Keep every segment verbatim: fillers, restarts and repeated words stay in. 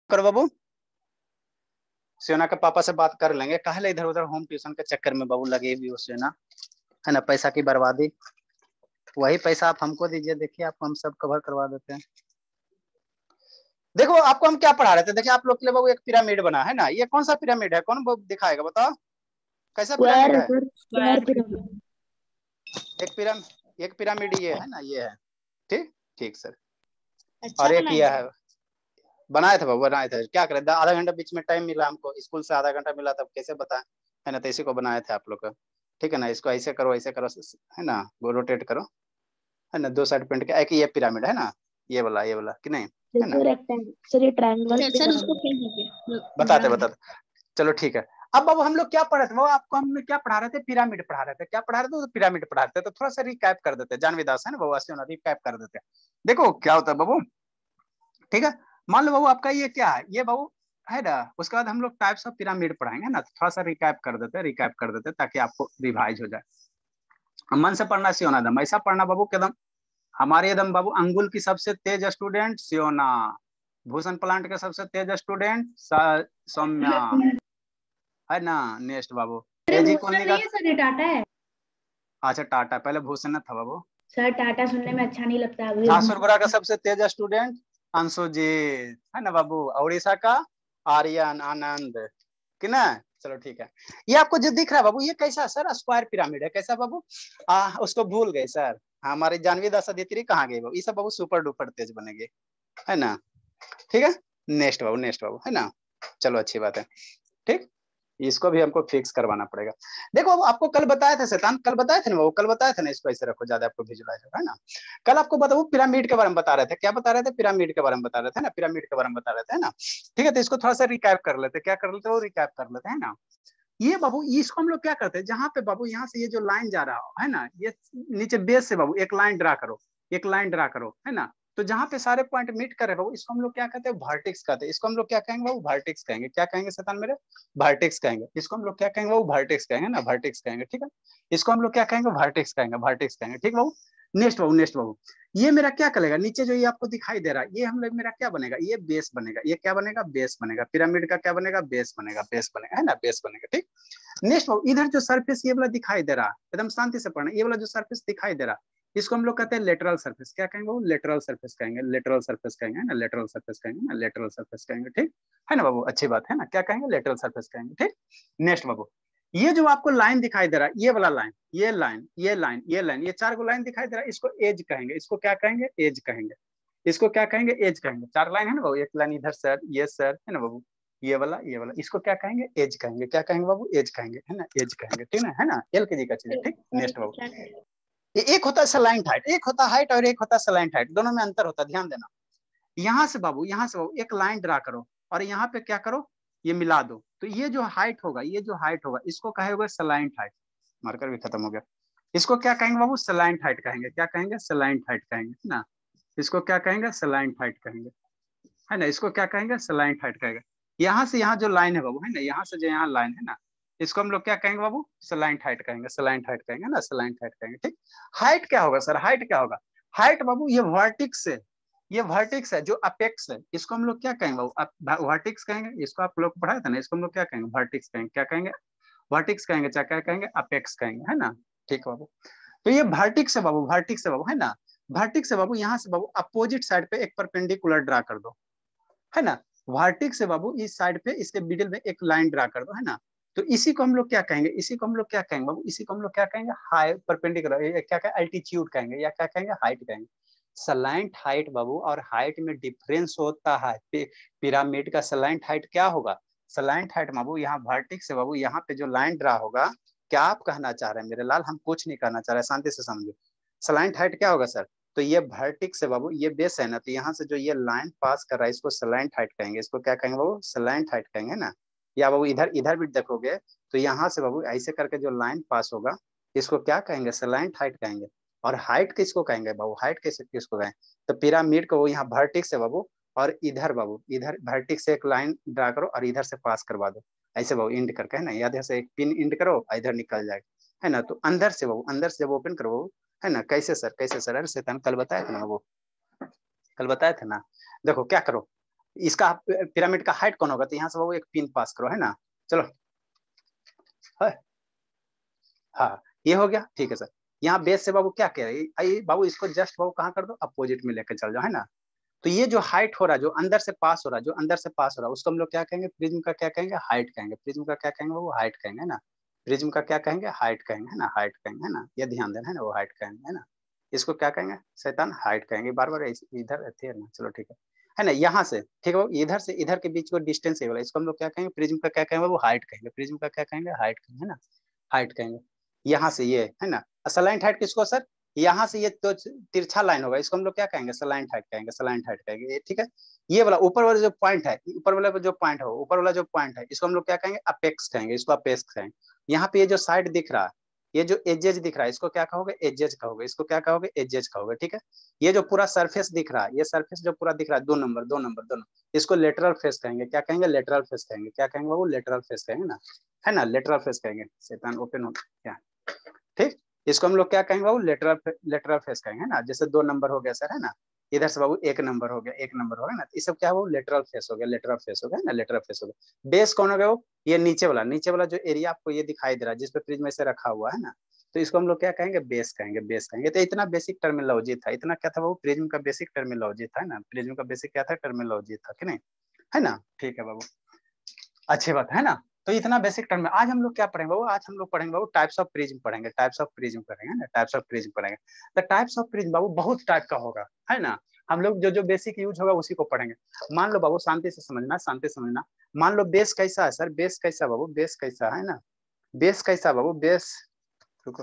करो बाबू, सोना के पापा से बात कर लेंगे। काहे इधर उधर होम ट्यूशन के चक्कर में बाबू लगे भी हो सोना, है ना, पैसा की बर्बादी। वही पैसा आप हमको दीजिए, देखिए आपको हम सब कवर करवा देते हैं। देखो आपको हम क्या पढ़ा रहे थे, देखिए आप लोग के लिए बाबू एक पिरामिड बना है ना। ये कौन सा पिरामिड है, कौन दिखाएगा बताओ, कैसा पिरामिड है? Square pyramid. एक पिरामिड, एक पिरामिड ये है ना, ये है। ठीक ठीक सर। अच्छा और एक बनाए ये थे। है, बनाए थे बाबू, बनाए थे। क्या करें, आधा घंटा बीच में टाइम मिला हमको, स्कूल से आधा घंटा मिला, तब कैसे बताएं, है ना। तो इसी को बनाए थे आप लोग का, ठीक है ना। इसको ऐसे करो, ऐसे करो, है ना, वो रोटेट करो, है ना। दो साइड पेंट के एक ये पिरामिड है ना, ये वाला, ये वाला कि नहीं, है ना। रेक्टेंगल सर, ये ट्रायंगल सर सर उसको फेंक दीजिए। बताते बताते, चलो ठीक है। अब बाबू हम लोग क्या पढ़ रहे थे, वो आपको हमने क्या पढ़ा रहे थे, पिरामिड पढ़ा रहे थे। क्या पढ़ा रहे थे, तो पिरामिड पढ़ा रहे थे। तो थोड़ा सा रिकैप कर देते, जानवी दास है ना बाबू, ऐसे रिकैप कर देते। देखो क्या होता है बाबू, ठीक है। मान लो बाबू आपका ये क्या है, ये बाबू है ना। उसके बाद हम लोग टाइप्स ऑफ पिरामिड पढ़ाएंगे ना, तो थोड़ा सा रिकैप कर देते, रिकैप कर देते ताकि आपको रिवाइज हो जाए। मन से पढ़ना सियोना दम, ऐसा पढ़ना बाबू एकदम हमारे एकदम बाबू। अंगुल की सबसे तेज स्टूडेंट सियोना, भूषण प्लांट के सबसे तेज स्टूडेंट सौम्या, है ना। नेक्स्ट बाबू एजी कॉलोनी का, सर ये टाटा है। अच्छा टाटा, पहले भूषण था बाबू। सर टाटा सुनने में अच्छा नहीं लगता अभी। झारसुगुड़ा का सबसे तेज स्टूडेंट अंशुजीत, है ना बाबू। उड़ीसा का आर्यन आनंद, कि ना। चलो ठीक है। ये आपको जो दिख रहा है बाबू, ये कैसा सर, स्क्वायर पिरामिड है, कैसा बाबू? आ, उसको भूल गए सर, हमारी जानवी दास अदिति कहाँ गई बाबू? ये सब बाबू सुपर डुपर तेज बनेगी, है ना। ठीक है, नेक्स्ट बाबू, नेक्स्ट बाबू, है ना। चलो अच्छी बात है, ठीक। इसको भी हमको फिक्स करवाना पड़ेगा। देखो अब आपको कल बताया था शैतान, कल बताए थे ना वो, कल बताया था ना, इसको ऐसे रखो, ज्यादा आपको विजुलाइज होगा, है ना। कल आपको बताओ पिरामिड के बारे में बता रहे थे, क्या बता रहे थे, पिरामिड के बारे में बता रहे थे ना, पिरामिड के बारे में बता रहे थे, है ना। ठीक है, तो इसको थोड़ा सा रिकैप कर लेते, क्या कर लेते वो रिकैप कर लेते हैं ना। ये बाबू इसको हम लोग क्या करते हैं, जहां पे बाबू यहाँ से ये जो लाइन जा रहा है ना, ये नीचे बेस से बाबू एक लाइन ड्रा करो, एक लाइन ड्रा करो, है ना। तो जहां पे सारे पॉइंट मीट कर रहे बाबू, इसको हम लोग क्या कहते हैं, वर्टेक्स कहते हैं। इसको हम लोग क्या कहेंगे बाबू, वर्टेक्स कहेंगे। क्या कहेंगे शैतान मेरे, वर्टेक्स कहेंगे। इसको हम लोग क्या कहेंगे बाबू, वर्टेक्स कहेंगे ना, वर्टेक्स कहेंगे, ठीक है। इसको हम लोग क्या कहेंगे, वर्टेक्स कहेंगे, वर्टेक्स कहेंगे, ठीक बाबू। नेक्स्ट बाबू, नेक्स्ट बाबू, ये मेरा क्या करेगा, नीचे जो ये आपको दिखाई दे रहा है, ये हम लोग मेरा क्या बनेगा, ये बेस बनेगा। ये क्या बनेगा, बेस बनेगा। पिरामिड का क्या बनेगा, बेस बनेगा, बेस बनेगा, है ना, बेस बनेगा, ठीक। नेक्स्ट इधर जो सरफेस ये वाला दिखाई दे रहा है, एकदम शांति से पढ़ना, ये वाला जो सरफेस दिखाई दे रहा है, इसको हम लोग कहते हैं लेटरल सरफेस। क्या कहेंगे वो, लेटरल सरफेस कहेंगे, लेटरल सरफेस कहेंगे, है ना, लेटरल सरफेस कहेंगे ना, लेटरल सरफेस कहेंगे, ठीक है ना बाबू। अच्छी बात है ना, क्या कहेंगे, लेटरल सरफेस कहेंगे, ठीक। नेक्स्ट बाबू, ये जो आपको लाइन दिखाई दे रहा है, ये वाला लाइन, ये लाइन, ये लाइन, ये लाइन, ये चार को लाइन दिखाई दे रहा है, इसको एज कहेंगे। इसको क्या कहेंगे, एज कहेंगे। इसको क्या कहेंगे, एज कहेंगे। चार लाइन है ना बाबू, एक लाइन इधर सर, ये सर, है ना बाबू, ये वाला, ये वाला, इसको क्या कहेंगे, एज कहेंगे। क्या कहेंगे बाबू, एज कहेंगे, है ना, एज कहेंगे, ठीक है ना, एल के जी का चीज है, ठीक। नेक्स्ट बाबू, ये एक होता है सलाइंट हाइट, एक होता है हाइट और एक होता है सलाइंट हाइट, दोनों में अंतर होता है, ध्यान देना। यहाँ से बाबू, यहाँ से बाबू एक लाइन ड्रा करो और यहाँ पे क्या करो, ये मिला दो। तो ये जो हाइट होगा, ये जो हाइट होगा, इसको कहेगा सलाइंट हाइट। मार्कर भी खत्म हो गया। इसको क्या कहेंगे बाबू, सलाइंट हाइट कहेंगे। क्या कहेंगे, सलाइंट हाइट कहेंगे, है ना। इसको क्या कहेंगे, सलाइंट हाइट कहेंगे, है ना। इसको क्या कहेंगे, सलाइंट हाइट कहेंगे। यहाँ से यहाँ जो लाइन है बाबू, है ना, यहाँ से जो यहाँ लाइन है ना, इसको हम लोग क्या कहेंगे बाबू, सलाइंट हाइट कहेंगे, सलाइंट हाइट कहेंगे ना, सलाइंट हाइट कहेंगे, ठीक। हाइट क्या होगा सर, हाइट क्या होगा, हाइट बाबू ये वर्टिक्स है, ये वर्टिक्स है जो अपेक्स है, इसको हम लोग क्या कहेंगे बाबू, वर्टिक्स कहेंगे। इसको आप लोग पढ़ाया था ना, इसको हम लोग क्या कहेंगे, वर्टिक्स कहेंगे। क्या कहेंगे, वर्टिक्स कहेंगे, चाहे क्या कहेंगे, अपेक्स कहेंगे, है ना, ठीक बाबू। तो ये वर्टिक्स है बाबू, वर्टिक्स है बाबू, है ना। वर्टिक्स है बाबू, यहाँ से बाबू अपोजिट साइड पे एक परपेंडिकुलर ड्रा कर दो, है ना। वर्टिक्स से बाबू इस साइड पे इसके मिडिल में एक लाइन ड्रा कर दो, है ना। तो इसी को हम लोग क्या कहेंगे, इसी को हम लोग क्या कहेंगे बाबू, इसी को हम लोग क्या कहेंगे, हाई परपेंडिकुलर, क्या कहेंगे, अल्टीट्यूड कहेंगे, या क्या कहेंगे, हाइट कहेंगे। सलाइंट हाइट बाबू और हाइट में डिफरेंस होता है। पिरामिड का सलाइंट हाइट क्या होगा, सलाइंट हाइट बाबू यहाँ वर्टिक्स से बाबू यहाँ पे जो लाइन ड्रा होगा, क्या आप कहना चाह रहे हैं मेरे लाल, हम कुछ नहीं कहना चाह रहे, शांति से समझो। सलाइंट हाइट क्या होगा सर, तो ये वर्टिक्स है बाबू, ये बेस है ना, तो यहाँ से जो ये लाइन पास कर रहा है, इसको सलाइंट हाइट कहेंगे। इसको क्या कहेंगे बाबू, सलाइंट हाइट कहेंगे ना। या बाबू इधर इधर भी देखोगे तो यहाँ से बाबू ऐसे करके जो लाइन पास होगा, इसको क्या कहेंगे, सलाइंट हाइट कहेंगे। और हाइट किसको कहेंगे बाबू, हाइट कैसे किसको कहेंगे, तो पिरामिड को वो यहाँ वर्टिक्स है बाबू, और इधर बाबू इधर वर्टिक्स से एक लाइन ड्रा करो और इधर से पास करवा दो, ऐसे बाबू इंड करके, है ना। इधर से एक पिन इंड करो, इधर निकल जाएगा, है ना। तो अंदर से बाबू, अंदर से जब ओपन करो बाबू, है ना। कैसे सर, कैसे सर, अरे शैतान कल बताया था ना वो, कल बताया था ना। देखो क्या करो, इसका पिरामिड का हाइट कौन होगा, तो यहाँ से बाबू एक पिन पास करो, है ना। चलो है हाँ ये हो गया, ठीक है सर। यहाँ बेस से बाबू क्या कह रहे हैं बाबू, इसको जस्ट बाबू कहाँ कर दो, अपोजिट में लेकर चल जाओ, है ना। तो ये जो हाइट हो रहा है, जो अंदर से पास हो रहा है, जो अंदर से पास हो रहा है, उसको हम लोग क्या कहेंगे, प्रिज्म का क्या कहेंगे, हाइट कहेंगे। प्रिज्म का क्या कहेंगे वो हाइट कहेंगे, है ना। प्रिज्म का क्या कहेंगे, हाइट कहेंगे, है ना, हाइट कहेंगे, है ना। ये ध्यान देना, है ना, वो हाइट कहेंगे, है ना। इसको क्या कहेंगे शैतान, हाइट कहेंगे, बार बार इधर रहते हैं ना। चलो ठीक है है ना। यहाँ से ठीक है, इधर से इधर के बीच को डिस्टेंस है वाला, इसको हम लोग क्या कहेंगे, प्रिज्म का क्या कहेंगे वो हाइट कहेंगे। प्रिज्म का क्या कहेंगे, हाइट कहेंगे, है ना, हाइट कहेंगे। यहाँ से ये है ना सलाइंट हाइट किसको सर, यहाँ से ये तो तिरछा लाइन होगा, इसको हम लोग क्या कहेंगे, सलाइंट हाइट कहेंगे, सलाइंट हाइट कहेंगे, ठीक है। ये वाला ऊपर वाला जो पॉइंट है, ऊपर वाला जो पॉइंट है, ऊपर वाला जो पॉइंट है, इसको हम लोग क्या कहेंगे, अपेक्स कहेंगे, इसको अपेक्स कहेंगे। यहाँ पे ये जो साइड दिख रहा है, ये जो एजेज दिख रहा है, इसको क्या कहोगे, एजेज कहोगे, इसको क्या कहोगे, एजेज कहोगे, ठीक है। ये जो पूरा सरफेस दिख रहा है, ये सरफेस जो पूरा दिख रहा है, दो नंबर दो नंबर दोनों, इसको लेटरल फेस कहेंगे, क्या कहेंगे, लेटरल फेस कहेंगे, क्या कहेंगे वो लेटरल फेस कहेंगे ना, है ना, लेटरल फेस कहेंगे। शैतान ओपन हो क्या, ठीक। इसको हम लोग क्या कहेंगे बाबू, लेटरल लेटरल फेस कहेंगे, है ना। जैसे दो नंबर हो गया सर, है ना, इधर से बाबू एक नंबर हो गया, एक नंबर हो गया ना, ये सब क्या हो, लेटरल फेस हो गया, लेटरल फेस हो गया ना, लेटरल फेस हो गया। बेस कौन हो गया वो, ये नीचे वाला, नीचे वाला जो एरिया आपको ये दिखाई दे रहा है, जिसपे प्रिज्म से रखा हुआ है ना, तो इसको हम लोग क्या कहेंगे, बेस कहेंगे, बेस कहेंगे। तो इतना बेसिक टर्मिनोलॉजी था, इतना क्या था वो, प्रिज्म का बेसिक टर्मिनोलॉजी था ना, प्रिज्म का बेसिक क्या था, टर्मिनोलॉजी था कि नहीं, है ना। ठीक है बाबू, अच्छी बात है ना। तो इतना बेसिक टर्म में आज हम लोग क्या पढ़ेंगे बाबू, आज हम लोग पढ़ेंगे बाबू टाइप्स ऑफ प्रिज्म पढ़ेंगे, टाइप्स ऑफ प्रिज्म पढ़ेंगे ना, टाइप्स ऑफ प्रिज्म पढ़ेंगे। तो टाइप्स ऑफ प्रिज्म बाबू बहुत टाइप का होगा, है ना। हम लोग जो जो बेसिक यूज होगा उसी को पढ़ेंगे। मान लो बाबू, शांति से समझना, शांति से समझना। मान लो बेस कैसा है सर, बेस कैसा बाबू, बेस कैसा है ना, बेस कैसा बाबू, बेस, रुको,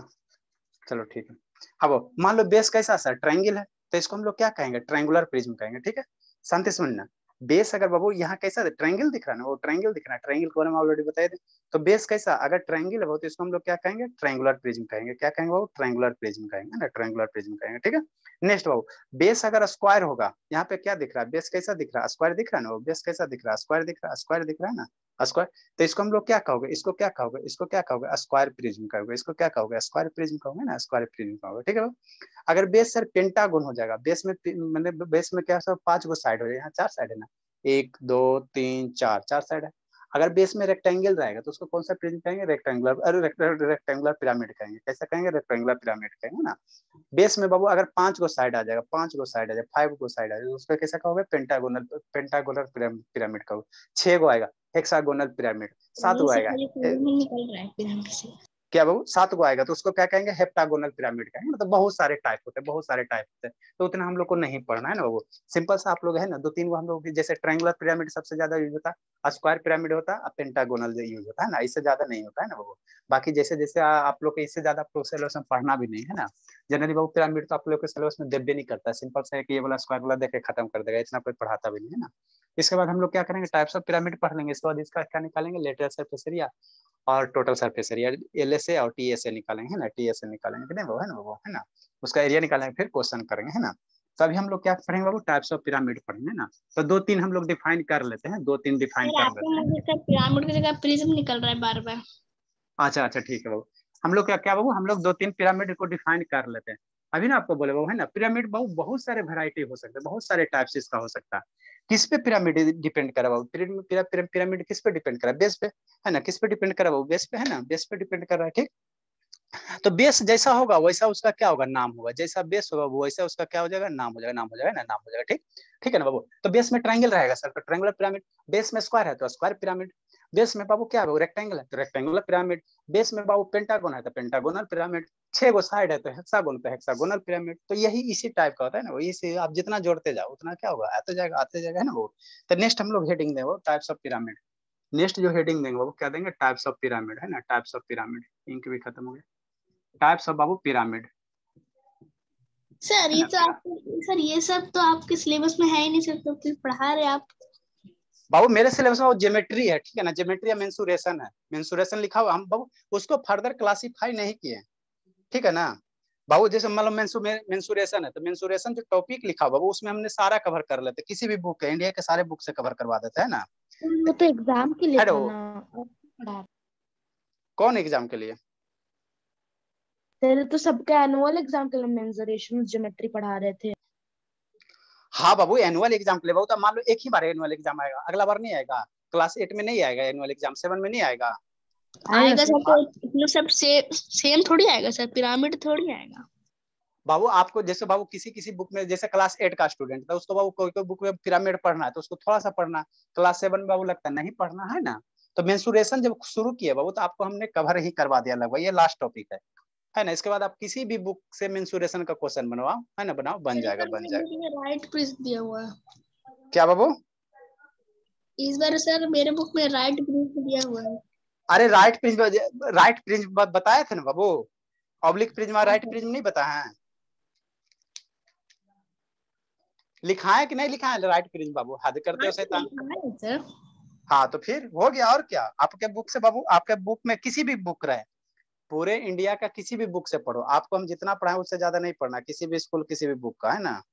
चलो ठीक है। अब मान लो बेस कैसा सर, ट्रायंगल है, तो इसको हम लोग क्या कहेंगे, ट्रायंगुलर प्रिज्म कहेंगे, ठीक है। शांति से समझना। बेस अगर बाबू यहाँ कैसा ट्रायंगल दिख रहा है ना, वो ट्रायंगल दिख रहा है, ट्रायंगल को हम ऑलरेडी बताए थे। तो बेस कैसा, अगर ट्रायंगल है तो इसको हम लोग क्या कहेंगे, ट्रायंगुलर प्रिज्म कहेंगे, क्या कहेंगे बाबू, ट्रायंगुलर प्रिज्म कहेंगे ना, ट्रायंगुलर प्रिज्म कहेंगे, ठीक है। नेक्स्ट बाबू, बेस अगर स्क्वायर होगा, यहाँ पे क्या दिख रहा है, बेस कैसा दिख रहा है, स्क्वायर दिख रहा है ना, वो बेस कैसा दिख रहा है, स्क्वायर दिख रहा है, स्क्वायर दिख रहा है ना, स्क्वायर। तो इसको हम लोग क्या कहोगे, इसको क्या कहोगे, इसको क्या कहोगे, स्क्वायर प्रिज्म कहोगे, इसको क्या कहोगे, स्क्वायर प्रिज्म कहोगे ना, स्क्वायर प्रिज्म कहोगे, ठीक है। अगर बेस सर पेंटागोन हो जाएगा, बेस में मतलब बेस में क्या सब पांच गो साइड हो जाएगा, चार साइड है ना, एक दो तीन चार, चार साइड है। अगर बेस में रेक्टेंगल रहेगा तो उसको कौन सा प्रिज्म कहेंगे, रेक्टेंगुलर, अरे रेक्टेंगुलर पिरामिड कहेंगे, कैसा कहेंगे, रेक्टेंगुलर पिरामिड कहेंगे ना। बेस में बाबू अगर पांच गो साइड आ जाएगा, पांच गो साइड आ जाएगा, फाइव गो साइड आ जाएगा, उसको कैसा कहोगे, पेंटागोनल, पेंटागोनल पिरामिड कहोगे। छह गो आएगा, हेक्सागोनल पिरामिड। सात गो आएगा, निकल रहा है पिरामिड से। क्या बाबू, सात को आएगा तो उसको क्या कहेंगे, हेप्टागोनल पिरामिड कहेंगे। मतलब बहुत सारे टाइप होते हैं, बहुत सारे टाइप होते हैं, तो उतना हम लोग को नहीं पढ़ना है ना बाबू। सिंपल सा आप लोग है ना, दो तीन को हम लोग, जैसे ट्रायंगुलर पिरामिड सबसे ज्यादा यूज होता है, स्क्वायर पिरामिड होता है, पेंटागोनल यूज होता है ना, इससे ज्यादा नहीं होता है ना बाबू। बाकी जैसे जैसे आप लोग को इससे ज्यादा सिलेबस में पढ़ना भी नहीं है ना। जनरली बाबू पिरामिड तो आप लोग के सिलेबस में देवे नहीं करता है, सिंपल सा है कि ये वाला स्क्वायर वाला देखे खत्म कर देगा, इतना कोई पढ़ाता भी नहीं है ना। इसके बाद हम लोग क्या करेंगे, टाइप्स ऑफ पिरामिड पढ़ लेंगे, इसके बाद इसका क्या निकालेंगे, लेटरल सरफेस एरिया और total surface area, L S A और टी एस ए निकालेंगे, है ना, टी एस ए निकालेंगे कि नहीं वो, है ना वो, है ना, उसका एरिया निकालेंगे, फिर क्वेश्चन करेंगे, है ना। तभी हम लोग क्या पढ़ेंगे बाबू, टाइप्स ऑफ पिरामिड पढ़ेंगे ना। तो दो तीन हम लोग डिफाइन कर लेते हैं, दो तीन डिफाइन कर लेते हैं। पिरामिड की जगह प्रिज्म निकल रहा है बार बार। अच्छा अच्छा ठीक है बाबू, हम लोग क्या क्या बाबू, हम लोग दो तीन पिरामिड को डिफाइन कर लेते हैं। अभी ना आपको बोले बाबू, है ना, पिरामिड बाबू बहुत सारे वेराइटी हो सकते हैं, बहुत सारे टाइप्स इसका हो सकता है। किस पे पिरामिड डिपेंड करा बाबू, पिरामिड किस पे डिपेंड करा, बेस पे, है ना, किस पे डिपेंड करा बाबू, बेस पे, है ना, बेस पे डिपेंड कर रहा है, ठीक। तो बेस जैसा होगा वैसा उसका क्या होगा, नाम होगा, जैसा बेस होगा वैसा उसका क्या हो जाएगा, नाम हो जाएगा, नाम हो जाएगा ना, नाम हो जाएगा, ठीक। ठीक है ना बाबू। तो बेस में ट्रायंगल रहेगा सर, तो ट्रायंगुलर पिरामिड। बेस में स्क्वायर है तो स्क्वायर पिरामिड। बेस में बाबू क्या है, रेक्टेंगल है तो रेक्टेंगुलर पिरामिड। बेस में बाबू पेंटागोन है तो पेंटागोनल पिरामिड। छह गो साइड है तो हेक्सागोन तो हेक्सागोनल पिरामिड। तो यही इसी टाइप का होता है ना, इसी आप जितना जोड़ते जाओ उतना क्या होगा, आते जाएगा आते जाएगा, है ना वो। तो नेक्स्ट हम लोग हेडिंग देंगे टाइप्स ऑफ पिरामिड। नेक्स्ट जो हेडिंग देंगे वो क्या देंगे, टाइप्स ऑफ पिरामिड, है ना, टाइप्स ऑफ पिरामिड। इंक भी खत्म हो गया। टाइप्स ऑफ बाबू पिरामिड। सर ये तो आप सर ये सब तो आपके सिलेबस में है ही नहीं सर, तो फिर पढ़ा रहे आप। बाबू मेरे सिलेबस में वो ज्योमेट्री है, ठीक है ना, ज्योमेट्री या मेंसुरेशन है, मेंसुरेशन लिखा हुआ, हम बाबू उसको फर्दर क्लासिफाई नहीं किए, ठीक है ना बाबू। जैसे मान लो मेंसुरेशन है तो मेंसुरेशन जो टॉपिक लिखा हुआ वो उसमें हमने सारा कवर कर लेते, किसी भी बुक है, इंडिया के सारे बुक से कवर करवा देते हैं ना। वो तो एग्जाम के लिए था ना, कौन एग्जाम के लिए, तेरे तो सबके एनुअल एग्जाम के लिए मेंसुरेशन ज्योमेट्री पढ़ा रहे थे। हाँ बाबू, एनुअल एग्जाम के लिए बाबू, तो मान लो एक ही बार एनुअल एग्जाम आएगा, अगला बार नहीं आएगा। क्लास एट में नहीं आएगा एनुअल एग्जाम, सेवन में नहीं आएगा। आएगा सर, तो इतना सब से, सेम थोड़ी आएगा सर, पिरामिड थोड़ी आएगा। बाबू आपको जैसे बाबू किसी किसी बुक में, जैसे क्लास एट का स्टूडेंट था उसको बाबू कोई कोई बुक में पिरामिड पढ़ना है तो उसको थोड़ा सा पढ़ना, क्लास सेवन में बाबू लगता है नहीं पढ़ना है ना। तो मेंसुरेशन जब शुरू किया बाबू तो आपको हमने कवर ही करवा दिया लगभग, ये लास्ट टॉपिक है है ना। इसके बाद आप किसी भी बुक से मेंसुरेशन का क्वेश्चन बनवाओ, है ना, बनाओ, बन जाएगा बन जाएगा। राइट प्रिंस दिया हुआ है। क्या बाबू? इस बार सर मेरे बुक में राइट प्रिंस दिया हुआ है। अरे राइट प्रिज्म, राइट प्रिज्म बताए थे ना बाबू, ऑब्लिक प्रिज्म और राइट प्रिज्म नहीं बताया है? लिखा है कि नहीं लिखा है राइट प्रिज्म बाबू? हद करते हो शैतान। सर हाँ तो फिर हो गया, और क्या। आपके बुक से बाबू, आपके बुक में किसी भी बुक रहे, पूरे इंडिया का किसी भी बुक से पढ़ो, आपको हम जितना पढ़ाए उससे ज्यादा नहीं पढ़ना, किसी भी स्कूल किसी भी बुक का, है ना।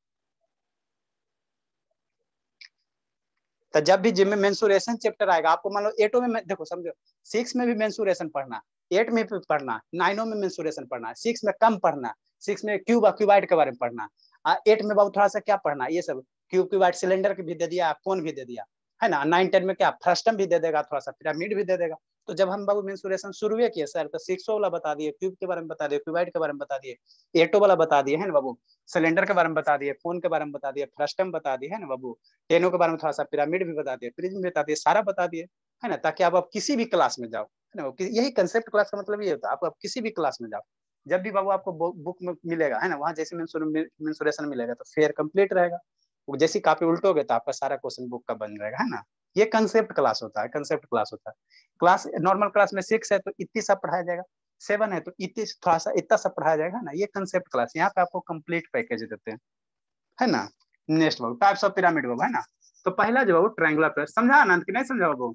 तो जब भी जिम में मेंसुरेशन चैप्टर आएगा, आपको मान लो एटो में, देखो समझो, सिक्स में भी मेंसुरेशन पढ़ना, एट में भी पढ़ना, नाइनो में मेंसुरेशन पढ़ना, सिक्स में कम पढ़ना, सिक्स में क्यूब क्यूबाइड के बारे में पढ़ना, एट में बाबू थोड़ा सा क्या पढ़ना, ये सब क्यूब क्यूबाइड सिलेंडर भी दे दिया, कोन भी दे दिया, है ना। नाइन टेन में क्या फ्रस्टम भी दे देगा, थोड़ा सा पिरामिड भी दे देगा। तो जब हम बाबू मेंसुरेशन शुरू किए सर, तो सिक्सो वाला बता दिए, क्यूब के बारे में बता दिए, क्यूबाइड के बारे में बता दिए, एटो वाला बता दिए, है ना बाबू, सिलेंडर के बारे में बता दिए, कोन के बारे में बता दिए, फ्रस्टम बता दिए, है ना बाबू, टेनो के बारे में थोड़ा सा, पिरामिड भी बता दिए, प्रिज्म भी बता दिए, सारा बता दिए, है ना, ताकि आप, आप किसी भी क्लास में जाओ, है ना। यही कंसेप्ट क्लास का मतलब ये होता है, आप, आप किसी भी क्लास में जाओ, जब भी बाबू आपको बुक में मिलेगा, है ना, वहाँ जैसे मेंसुरेशन मिलेगा तो फेयर कंप्लीट रहेगा, जैसी कॉपी उल्टोगे तो आपका सारा क्वेश्चन बुक का बन जाएगा, है ना। ये कंसेप्ट क्लास होता है, कंसेप्ट क्लास होता है। क्लास नॉर्मल क्लास में सिक्स है तो इतनी सा पढ़ाया जाएगा, सेवन है तो इतनी थोड़ा सा इतना सा पढ़ाया जाएगा ना। ये कंसेप्ट क्लास, यहाँ पे आपको कंप्लीट पैकेज देते हैं, है ना। नेक्स्ट बाबू टाइप्स ऑफ पिरामिड बाबू, है ना। तो पहला जो बाबू ट्रायंगुलर पिरामिड, समझा आनंद कि नहीं समझा बाबू?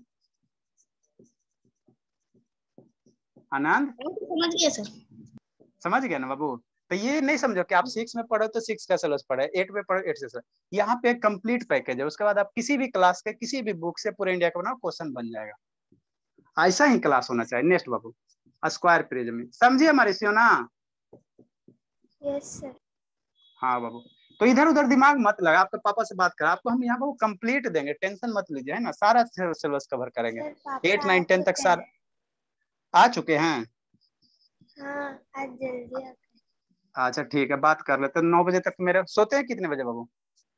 आनंद समझ गया सर। समझ गया ना बाबू? तो ये नहीं समझो कि आप सिक्स में पढ़ो तो सिक्स का सिलेबस पढ़े, एट में पढ़ो एट से, यहाँ पे कंप्लीट पैकेज है। उसके बाद आप किसी भी क्लास के किसी भी बुक से पूरे इंडिया का बनाओ, क्वेश्चन बन जाएगा। ऐसा ही क्लास होना चाहिए। नेक्स्ट बाबू स्क्वायर प्रिज्म, समझिए हमारे सियोना? Yes sir. हाँ बाबू, तो इधर उधर दिमाग मत लगा, आपके पापा से बात कर, आपको हम यहाँ बाबू कंप्लीट देंगे, टेंशन मत लीजिए, है ना। सारा सिलेबस कवर करेंगे, एट नाइन टेन तक सारा आ चुके हैं। हाँ आज जल्दी आ गए। अच्छा ठीक है, बात कर लेते, नौ बजे तक मेरे सोते हैं कितने बजे बाबू?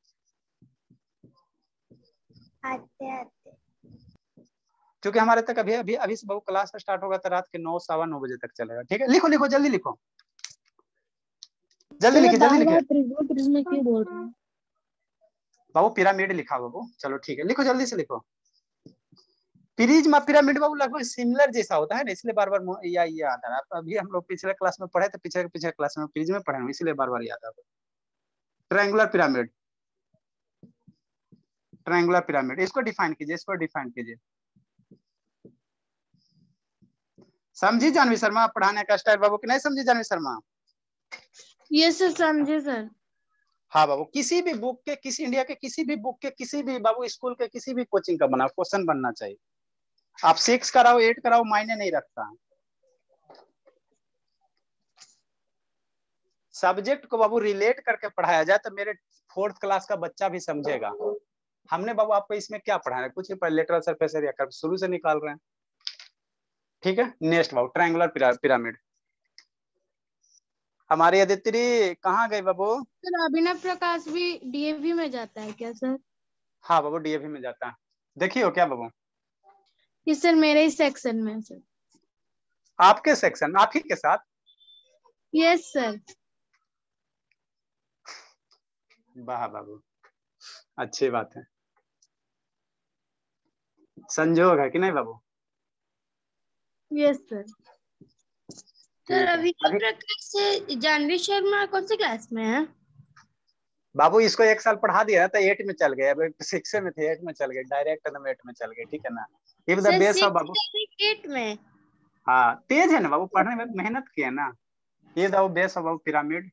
आते आते क्योंकि हमारे तक अभी अभी अभी से बाबू क्लास स्टार्ट होगा तो रात के नौ सवा नौ बजे तक चलेगा, ठीक है। लिखो लिखो जल्दी लिखो, जल्दी लिखिए जल्दी लिखिए प्रिज्म प्रिज्म क्यों बोल रहे हैं बाबू। पिरामिड लिखा बाबू, चलो ठीक है, लिखो जल्दी से लिखो। प्रिज्म पिरामिड बाबू लगभग सिमिलर जैसा होता है ना, इसलिए बार बार या ये आता है। अभी हम लोग पिछले क्लास में पढ़े थे, पिछले पिछले क्लास में प्रिज्म में पढ़े, इसलिए बार बार याद आता है। ट्रायंगुलर पिरामिड, ट्रायंगुलर पिरामिड, इसको डिफाइन कीजिए, इसको डिफाइन कीजिए। समझी जानवी शर्मा पढ़ाने का स्टाइल बाबू कि नहीं समझी जानवी शर्मा? यस सर, समझे सर। हाँ बाबू, किसी भी बुक के, किसी इंडिया के किसी भी बुक के, किसी भी बाबू स्कूल के किसी भी कोचिंग का बना क्वेश्चन बनना चाहिए। आप सिक्स कराओ एट कराओ मायने नहीं रखता। सब्जेक्ट को बाबू रिलेट करके पढ़ाया जाए तो मेरे फोर्थ क्लास का बच्चा भी समझेगा। हमने बाबू आपको इसमें क्या पढ़ाया है, कुछ नहीं, लेटरल सरफेस एरिया कर्व शुरू से निकाल रहे हैं, ठीक है। नेक्स्ट बाबू ट्रायंगुलर पिरामिड, हमारी अदिति कहाँ गई बाबू? सर अभिनव प्रकाश भी डीएवी में जाता है क्या सर? हाँ बाबू डीएवी में जाता है, देखियो क्या बाबू? ये सर मेरे ही सेक्शन में सर। आपके सेक्शन, आप ही के साथ? Yes sir. वाह बाबू, अच्छी बात है, संजोग है कि नहीं बाबू? Yes sir. सर अभी अभी प्रकाश से जानवी शर्मा कौन सी क्लास में है? बाबू इसको एक साल पढ़ा दिया तो एट में चल गए, अब सिक्स में थे एट में चल गए, डायरेक्ट एकदम एट में चल गए, ठीक है ना। इफ द बेस ऑफ बाबू, एट में। हाँ तेज है ना बाबू, पढ़ने में मेहनत किया ना। ये द बेस ऑफ बाबू पिरामिड।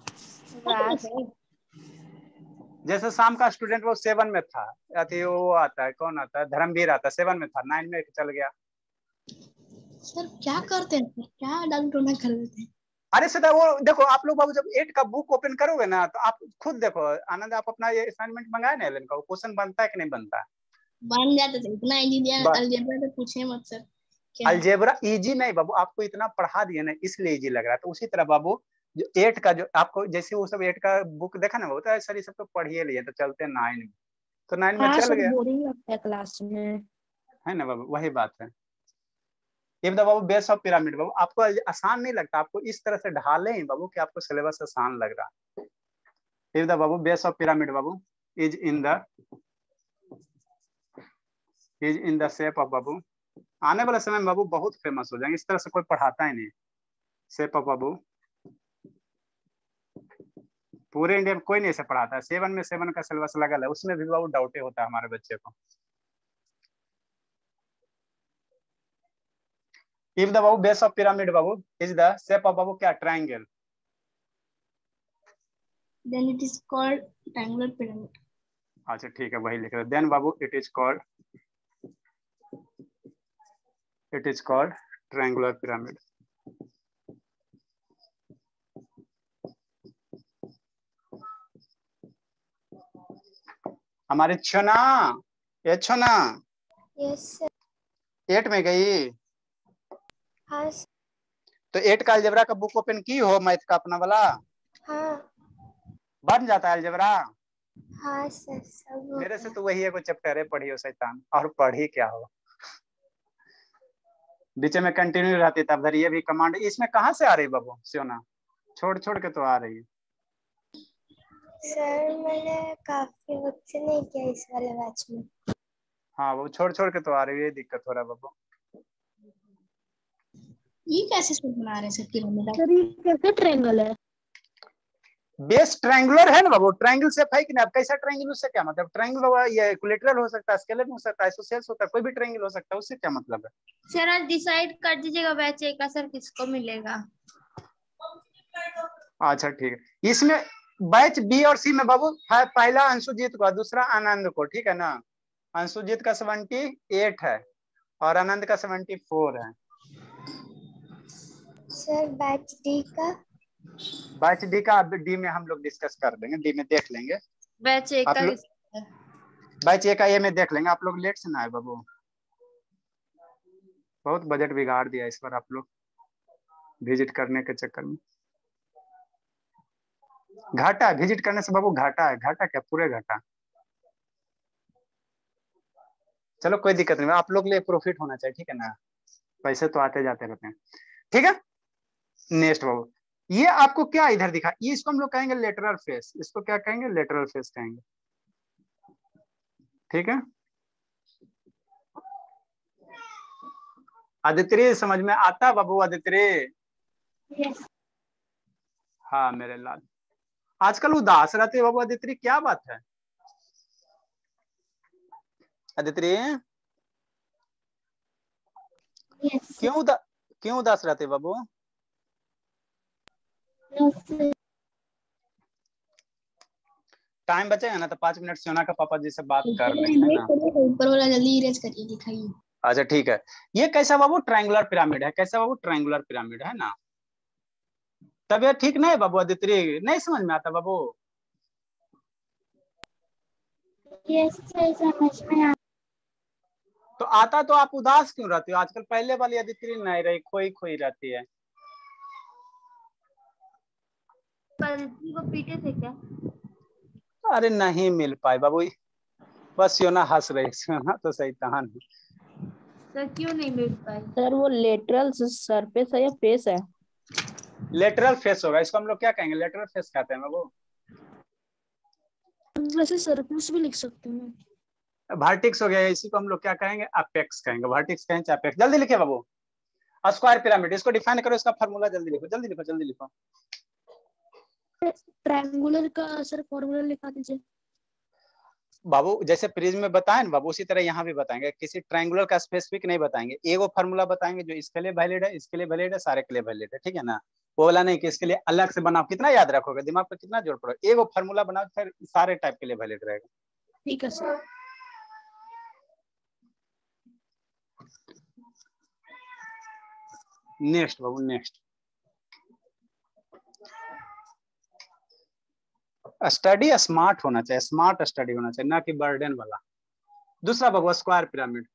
जैसे शाम का स्टूडेंट वो सेवन में था, अति वो आता है, कौन आता है, धर्मवीर आता है, सेवन में था, नाइन में चल गया। सर क्या करते हैं, क्या डाल टोना कर देते हैं? अरे सदा वो देखो आप लोग बाबू जब एट का बुक ओपन करोगे ना तो आप खुद देखो आनंद, आप अपना ये असाइनमेंट मंगाए ना एलन का, क्वेश्चन बनता है कि नहीं बनता है? बन जाता था, इतना इजी दिया अलजेब्रा तो पूछे मत सर। क्या अलजेब्रा इजी नहीं बाबू, आपको इतना पढ़ा दिया ना इसलिए इजी लग रहा है। तो उसी तरह बाबू जो एट का जो आपको जैसे वो सब एट का बुक देखा ना, होता है सर ये सब तो पढ़िए लिए तो चलते हैं नाइन में, तो नाइन में हाँ चल सर, गया बोरिंग लगता है क्लास में। है ना बाबू, वही बात है। ये बताओ बाबू बेस ऑफ पिरामिड बाबू आपको आसान नहीं लगता? आपको इस तरह से ढाले ही बाबू कि आपको सिलेबस आसान लग रहा है। ये बताओ बाबू बेस ऑफ पिरामिड बाबू is in the is in the shape of बाबू, आने वाले समय में बाबू बहुत फेमस हो जाएंगे, इस तरह से कोई पढ़ाता ही नहीं। शेप ऑफ बाबू पूरे इंडिया में कोई नहीं ऐसे पढ़ाता है। सेवन में सेवन का सिलेबस लगा है, उसमें भी बाबू डाउटे होता है हमारे बच्चे को। इफ द बाबू बेस ऑफ पिरामिड बाबू इज द शेप ऑफ बाबू क्या? Triangle. Then it is called triangular pyramid. अच्छा ठीक है, वही लिख रहे। देन बाबू it is called it is called triangular pyramid. हमारे छोना, ये छोना यस सर। एट में गई हाँ सर। तो एट का अलजेब्रा का बुक ओपन की हो, मैथ का अपना वाला? हाँ बन जाता है अलजेब्रा? हाँ सर सब हो मेरे से गया। तो वही है, कोई चैप्टर है पढ़ी हो शैतान, और पढ़ी क्या हो। बीच में कंटिन्यू रहती तब धर ये भी कमांड इसमें कहाँ से आ रही बाबू सोना? छोड़ छोड़ के तो आ रही है। सर मैंने काफी वक्त से नहीं किया इस वाले बैच में। हाँ वो छोड़ छोड़ के तो आ रही है, ये दिक्कत हो रहा है बाबू। ये कैसे शेप बना रहे हैं सर पिरामिड? सर ये कैसे ट्रायंगल है? बेस ट्रायंगुलर है ना बाबू, ट्रायंगल शेप है कि नहीं? अब कैसा ट्रायंगल, उससे क्या मतलब? ट्रायंगल ये इक्विलेटरल हो सकता है, स्केलर हो सकता है, आइसोसेल्स होता है, कोई भी ट्रायंगल हो सकता है, उससे क्या मतलब है? सर आज डिसाइड कर दीजिएगा बैच ए का सर किसको मिलेगा। अच्छा ठीक है, इसमें बैच बी और सी में बाबू है पहला अंशुजीत को, दूसरा आनंद को, ठीक है ना? अंशुजीत का सेवेंटी एट है और आनंद का सेवेंटी फोर है। सर बैच डी का? बैच डी का अब डी में हम लोग डिस्कस कर देंगे, डी में देख लेंगे। बैच ए आप का लोग बैच ए का ए में देख लेंगे। आप लोग लेट से ना आए बाबू, बहुत बजट बिगाड़ दिया इस बार आप लोग विजिट करने के चक्कर में। घाटा है विजिट करने से बाबू, घाटा है। घाटा क्या, पूरे घाटा। चलो कोई दिक्कत नहीं, आप लोग लिए प्रॉफिट होना चाहिए, ठीक है ना? पैसे तो आते जाते रहते हैं, ठीक है। नेक्स्ट बाबू ये आपको क्या इधर दिखा, ये इसको हम लोग कहेंगे लेटरल फेस, इसको क्या कहेंगे? लेटरल फेस कहेंगे, ठीक है। आदित्य समझ में आता बाबू? आदित्य यस। हाँ मेरे लाल, आजकल उदास रहते बाबू आदित्य, क्या बात है आदित्य? यस क्यों उदा क्यों उदास रहते बाबू? सर। टाइम बचेगा ना तो पांच मिनट सोना का पापा जी से बात कर लेंगे, है ना? ऊपर वाला जल्दी इरेज करिए, दिखाइए। अच्छा ठीक है, ये कैसा बाबू? ट्रायंगुलर पिरामिड है। कैसा बाबू? ट्रायंगुलर पिरामिड है ना? तबियत ठीक नहीं बाबू आदित्य? नहीं समझ में आता बाबू? यस सर समझ में आ। तो आता तो आप उदास क्यों रहती हो? आजकल पहले वाली आदित्य नहीं रही, खोई खोई रहती है। आदित्य को पीटे थे क्या? अरे नहीं मिल पाए बाबू, बस योना हंस रही, सोना तो शैतान है। सर क्यों नहीं मिल पाई? सर वो लेटरल सरफेस है या फेस है? लेटरल फेस होगा, इसको हम लोग क्या कहेंगे? लेटरल फेस कहते हैं बाबू। वैसे सरफेस भी लिख सकते हैं। वर्टिक्स हो गया, इसी को हम लोग क्या कहेंगे? अपेक्स कहेंगे। वर्टिक्स कहेंगे अपेक्स। जल्दी लिखे बाबू, स्क्वायर पिरामिड, इसको डिफाइन करो, इसका फार्मूला जल्दी लिखो, जल्दी लिखो, जल्दी लिखो। ट्रायंगुलर का सर फॉर्मूला लिखा दीजिए। बाबू जैसे प्रिज्म में बताएं ना बाबू, उसी तरह यहाँ भी बताएंगे। किसी ट्रायंगुलर का स्पेसिफिक नहीं बताएंगे, एगो फार्मूला बताएंगे जो इसके लिए वैलिड है, इसके लिए वैलिड है, सारे के लिए वैलिड है, ठीक है ना? वो वाला नहीं कि इसके लिए अलग से बनाओ, कितना याद रखोगे, दिमाग पर कितना जोर पड़ो। एगो फार्मूला बनाओ, फिर सारे टाइप के लिए वैलिड रहेगा। ठीक है सर। नेक्स्ट बाबू नेक्स्ट, स्टडी स्मार्ट होना चाहिए, स्मार्ट स्टडी होना चाहिए, ना कि बर्डन वाला। दूसरा बाबू स्क्वायर पिरामिड।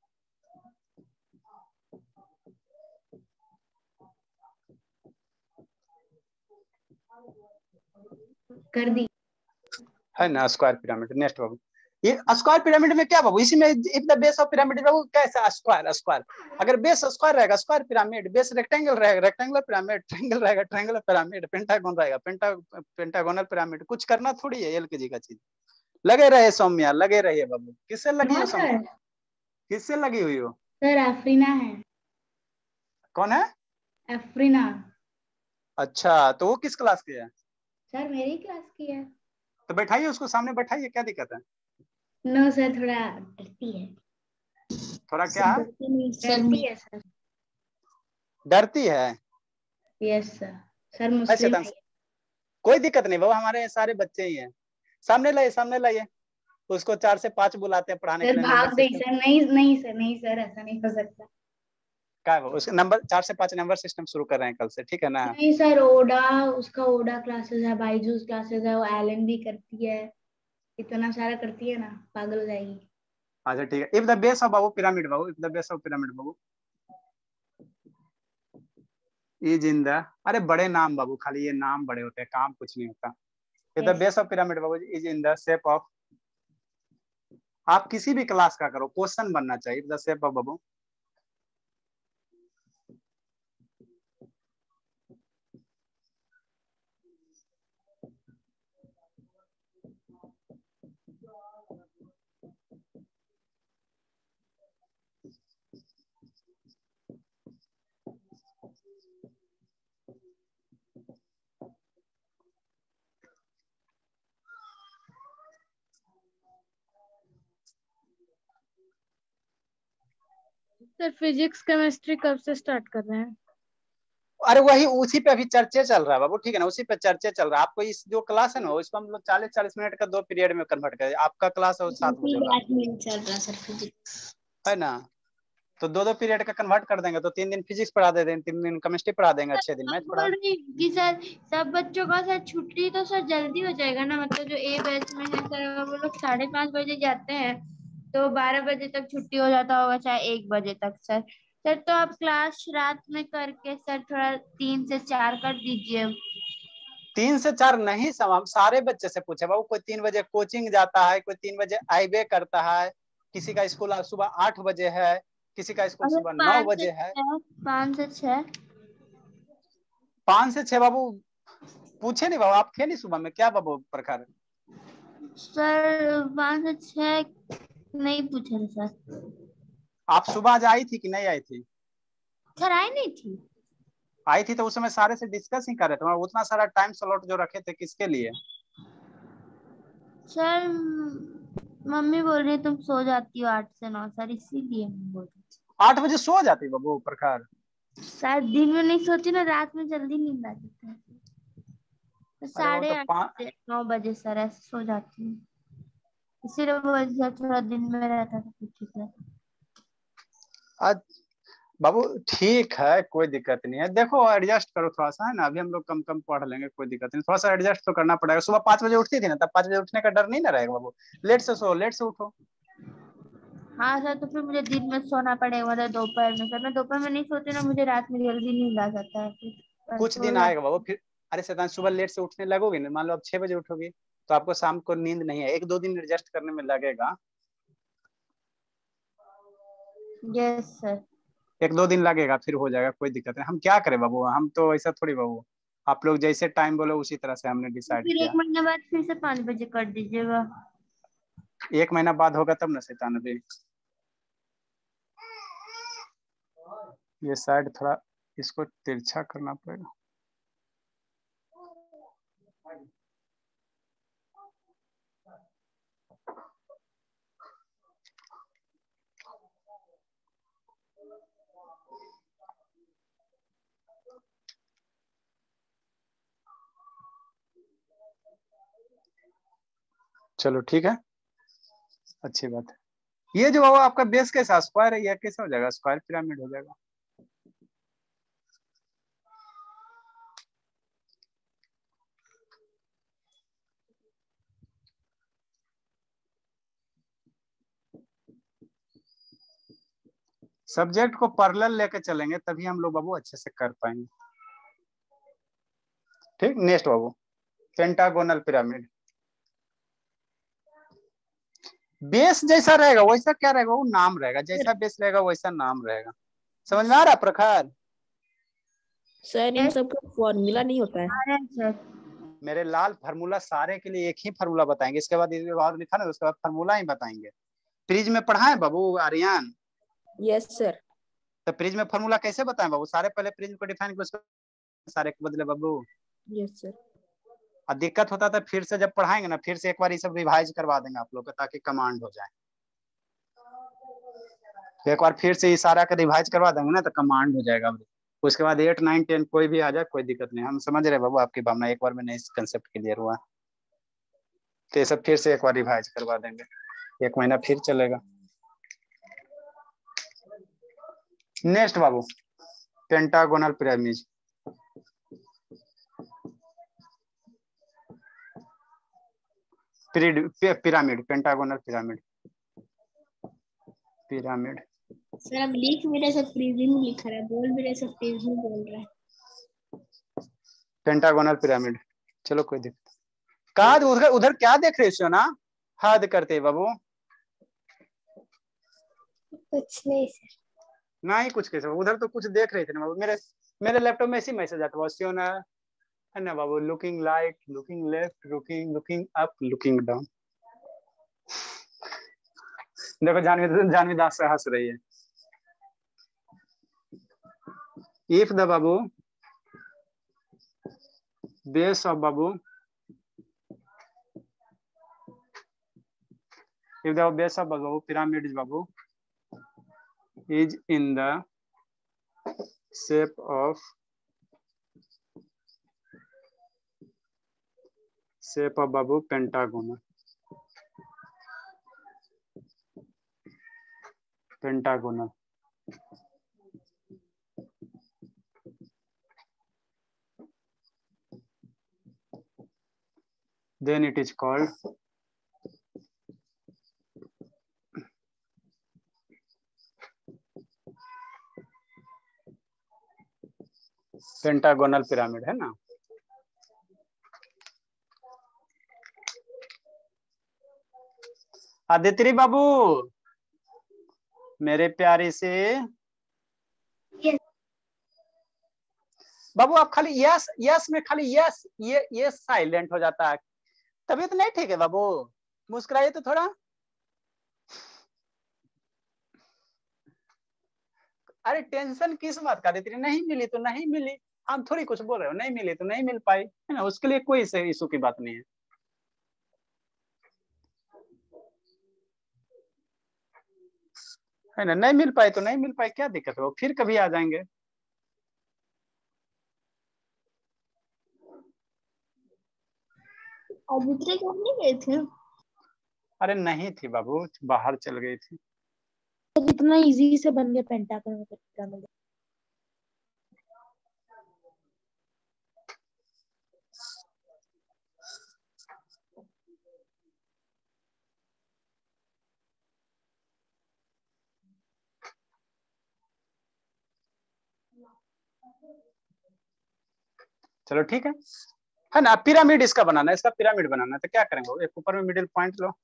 कर दी है ना स्क्वायर पिरामिड। नेक्स्ट बाबू, ये स्क्वायर पिरामिड में क्या बाबू, इसी में if the base of pyramid बाबू कैसा स्क्वायर, स्क्वायर अगर बेस स्क्वायर रहेगा स्क्वायर पिरामिड, बेस रेक्टेंगल रहेगा रेक्टेंगुलर पिरामिड, ट्रायंगल रहेगा ट्रायंगुलर पिरामिड, पेंटागन रहेगा पेंटा पेंटागोनल पिरामिड। कुछ करना थोड़ी है एलकेजी का चीज। लगे रहे सौम्या, लगे रहिए बाबू। किससे लगी हो सौम्या, किससे लगी हुई हो? सर अफरीना है। कौन है? अफरीना। अच्छा, तो वो किस क्लास की है? सर मेरी क्लास की है। तो बैठाइए उसको, सामने बैठाइए, क्या दिक्कत है? नो सर, थोड़ा डरती है। थोड़ा क्या है? डरती है सर। डरती है? Yes sir. सर अच्छा मुस्लिम तो है। कोई दिक्कत नहीं बाबू, हमारे सारे बच्चे ही हैं। सामने लाइए, सामने लाइए उसको। चार से पांच बुलाते हैं पढ़ाने के सर लिए, नंबर भाग गई सिस्टम सर। नहीं नहीं सर, नहीं सर, ऐसा नहीं हो सकता। का है बाबू, उसके नंबर चार से पांच नंबर सिस्टम शुरू कर रहे हैं कल से, ठीक है ना? नहीं सर, ओडा, उसका ओडा क्लासेस है, बाईजूस क्लासेस है, वो एलन भी करती है। इतना सारा करती है ना, पागल हो जाएगी। अच्छा ठीक है। इफ द बेस ऑफ बाबू पिरामिड बाबू, if the base of pyramid बाबू इज इन द, अरे बड़े नाम बाबू, खाली ये नाम बड़े होते हैं, काम कुछ नहीं होता। If the Yes. Base of pyramid बाबू is in the shape of, आप किसी भी क्लास का करो, क्वेश्चन बनना चाहिए। इफ द शेप ऑफ बाबू, सर फिजिक्स केमिस्ट्री कब से स्टार्ट कर रहे हैं? अरे वही उसी पे अभी चर्चे चल रहा है बाबू, ठीक है ना? उसी पे चर्चे चल रहा है। आपको इस जो क्लास है ना, इसको हम लोग चालीस चालीस मिनट का दो पीरियड में कन्वर्ट करें। आपका क्लास है वो सात इसी बजे होगा, बात में चल रहा सर फिजिक्स। है ना? तो दो दो पीरियड का कन्वर्ट कर देंगे, तो तीन दिन फिजिक्स पढ़ा देंगे, तीन दिन केमिस्ट्री पढ़ा देंगे, छह दिन मैथ पढ़ा। बोल रही कि सर सब बच्चों का सर छुट्टी तो सर जल्दी हो जाएगा ना, मतलब जो ए बैच में है सर वो लोग साढ़े पाँच बजे जाते हैं, तो बारह बजे तक छुट्टी हो जाता होगा, चाहे एक बजे तक। सर सर तो आप क्लास रात में करके सर थोड़ा तीन से चार कर दीजिए। तीन से चार नहीं, सब हम सारे बच्चे से पूछे बाबू। कोई तीन बजे कोचिंग जाता है, कोई तीन बजे आईबे करता है, किसी का स्कूल सुबह आठ बजे है, किसी का स्कूल अगर सुबह नौ पाँच से बजे है। छह पाँच से छह पाँच से छह बाबू पूछे नहीं बाबू, आप थे नहीं सुबह में क्या बाबू प्रखर? सर पाँच से छह नहीं पूछे थे सर। आप सुबह आज आई थी कि नहीं आई थी? सर आई नहीं थी। आई थी तो उस समय सारे से डिस्कस ही कर रहे थे। और उतना सारा टाइम स्लॉट जो रखे थे किसके लिए? सर मम्मी बोल रही है तुम सो जाती हो आठ से नौ, सर इसीलिए मैं बोल रही आठ बजे सो जाती बाबू प्रखर? थी। सर दिन में नहीं सोती ना, रात में जल्दी नींद आ जाता है, तो अरे बाबू साढ़े तो आठ पाँच, से नौ बजे सर ऐसे सो जाती हूँ। इसीलिए बोल दिया थोड़ा दिन में रहता था तो ठीक रहता। आज बाबू ठीक है, कोई दिक्कत नहीं है। देखो एडजस्ट करो थोड़ा सा, है ना? अभी हम लोग कम कम पढ़ लेंगे, कोई दिक्कत नहीं। थोड़ा सा एडजस्ट तो करना पड़ेगा। सुबह पाँच बजे उठती थी ना, तब पाँच बजे उठने का डर नहीं ना रहेगा बाबू। लेट से सो, लेट से उठो। हाँ सर, तो फिर मुझे दिन में सोना पड़ेगा, मतलब दोपहर में। सर मैं दोपहर में नहीं सोती ना, मुझे रात में जल्दी नींद आ जाता है, फिर कुछ सो दिन जाती। आएगा बाबू फिर। अरे शैतान, सुबह लेट से उठने लगोगे ना, मान लो आप छह बजे उठोगी, तो आपको शाम को नींद नहीं है, एक दो दिन एडजस्ट करने में लगेगा। Yes sir. एक दो दिन लगेगा, फिर हो जाएगा, कोई दिक्कत नहीं। हम क्या करें बाबू, हम तो ऐसा थोड़ी बाबू। आप लोग जैसे टाइम बोले उसी तरह से हमने डिसाइड फिर एक किया। महीने बाद फिर से पाँच बजे कर दीजिएगा। एक महीना बाद होगा तब ना शैतान। अभी ये साइड थोड़ा इसको तिरछा करना पड़ेगा। चलो ठीक है, अच्छी बात है। ये जो बाबू आपका बेस कैसा स्क्वायर है, ये कैसा हो जाएगा? स्क्वायर पिरामिड हो जाएगा। सब्जेक्ट को पैरेलल लेके चलेंगे तभी हम लोग बाबू अच्छे से कर पाएंगे। ठीक, नेक्स्ट बाबू पेंटागोनल पिरामिड। बेस जैसा रहेगा वैसा क्या रहेगा, वो नाम रहेगा, जैसा बेस रहेगा वैसा नाम रहेगा। समझ में आ रहा है प्रखर? सर इन सब का फॉर्मूला नहीं होता है सर। मेरे लाल फार्मूला सारे के लिए एक ही फार्मूला बताएंगे, इसके बाद और लिखा ना उसके बाद फार्मूला ही बताएंगे। प्रीज में पढ़ा है बाबू आर्यन? Yes sir. तो प्रीज में फार्मूला कैसे बताएं बाबू? सारे पहले प्रीज को डिफाइन कर सारे के बदले बाबू। Yes sir. और दिक्कत होता था फिर से जब पढ़ाएंगे ना, फिर से एक बार ये सब रिवाइज करवा देंगे आप लोग को ताकि कमांड हो जाए। तो एक बार फिर से इशारा का रिवाइज करवा देंगे ना तो कमांड हो जाएगा। उसके बाद एट नाइन टेन कोई भी आ जाए कोई दिक्कत नहीं, हम समझ रहे बाबू आपकी भावना। एक बार में नहीं कंसेप्ट क्लियर हुआ तो ये सब फिर से एक बार रिवाइज करवा देंगे, एक महीना फिर चलेगा। नेक्स्ट बाबू pentagonal pyramid. Pyramid pentagonal pyramid pyramid sir अब लिख भी रहे, सब प्रिज्म लिख रहा है, बोल भी रहे, सब प्रिज्म बोल रहा है। Pentagonal pyramid. चलो कोई दिक्कत। कहा उधर उधर क्या देख रहे हो ना, हद करते बाबू। कुछ नहीं सर। नहीं कुछ कैसे, उधर तो कुछ देख रहे थे ना बाबू। मेरे मेरे लैपटॉप में ऐसी मैसेज आता है ना, है ना बाबू, looking light, looking left, looking looking up, looking down. देखो जानवी जानवी दास से हंस रही है। इफ द बाबू बेस ऑफ बाबू if the base of babu pyramid is babu is in the shape of shape of babu pentagonal pentagonal then it is called pentagonal pyramid, है ना। आदित्य बाबू मेरे प्यारे से yes. बाबू आप खाली यस यस में खाली यस ये ये साइलेंट हो जाता है। तबीयत नहीं ठीक है बाबू? मुस्कुराइए तो थोड़ा। अरे टेंशन किस बात का आदित्य? नहीं मिली तो नहीं मिली, हम थोड़ी कुछ बोल रहे हो। नहीं मिली तो नहीं मिल पाई, है ना, उसके लिए कोई इशू की बात नहीं है। है ना, नहीं मिल पाई तो नहीं मिल पाई, क्या दिक्कत है, वो फिर कभी आ जाएंगे। आदित्य क्यों नहीं गए थे? अरे नहीं थी बाबू, बाहर चल गई थी। तो कितना इजी से बन गया पेंटागन पिरामिड। चलो ठीक है, है ना। पिरामिड इसका बनाना है, इसका पिरामिड बनाना है तो क्या करेंगे, एक ऊपर में मिडिल पॉइंट लो,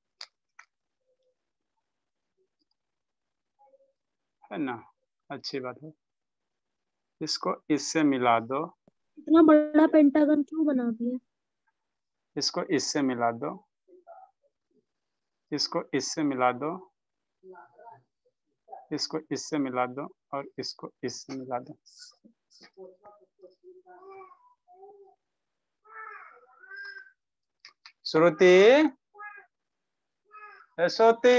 है ना, अच्छी बात है। इसको इससे मिला दो, इतना बड़ा पेंटागन क्यों बना दिया? इसको इससे मिला दो, इसको इससे मिला दो, इसको इससे मिला दो और इसको इससे मिला दो। श्रुति, श्रुति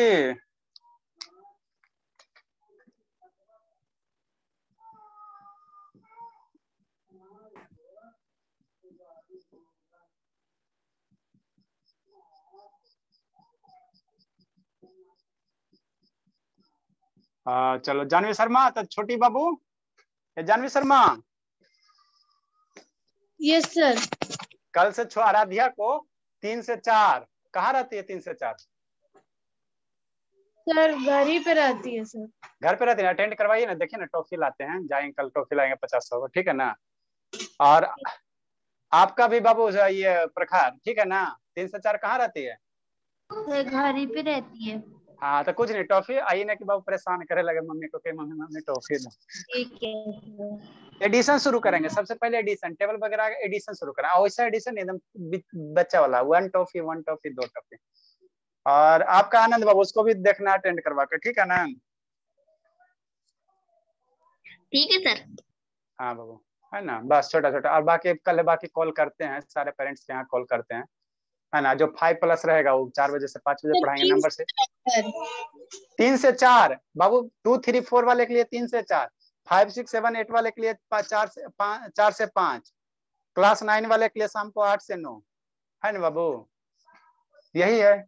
आ, चलो जानवी शर्मा, तो छोटी बाबू जानवी शर्मा। Yes sir. कल से छो आराध्या को तीन से चार कहाँ रहती है? तीन से चार सर घर ही पे रहती है सर। घर पे रहती है, अटेंड करवाइए ना, देखिए ना टॉफी लाते हैं, जाएंगे कल टॉफी लाएंगे पचास सौ, ठीक है ना। और आपका भी बाबू जो ये प्रखर, ठीक है ना, तीन से चार कहाँ रहती है? घर ही पे रहती है। हाँ तो कुछ नहीं, टॉफी आइए ना कि बाबू परेशान करे लगे मम्मी को कि मम्मी मम्मी टॉफी दो। ठीक है। एडिशन शुरू करेंगे, सबसे पहले एडिशन, टेबल वगैरह एडिशन शुरू करें, और वैसा एडिशन एकदम बच्चा वाला, वन टॉफी वन टॉफी दो टॉफी। और आपका आनंद बाबू, उसको भी देखना अटेंड करवा के, ठीक है ना। ठीक है सर। हाँ बाबू, है ना, बस छोटा छोटा। और बाकी कल बाकी कॉल करते हैं, सारे पेरेंट्स के यहाँ कॉल करते हैं, है ना। जो फाइव प्लस रहेगा वो चार बजे से पाँच बजे पढ़ाएंगे नंबर से। तीन से चार बाबू, टू थ्री फोर वाले के लिए तीन से चार, फाइव सिक्स सेवन एट वाले के लिए चार से पाँच, चार से पाँच, क्लास नाइन वाले के लिए शाम को आठ से नौ, है ना बाबू, यही है।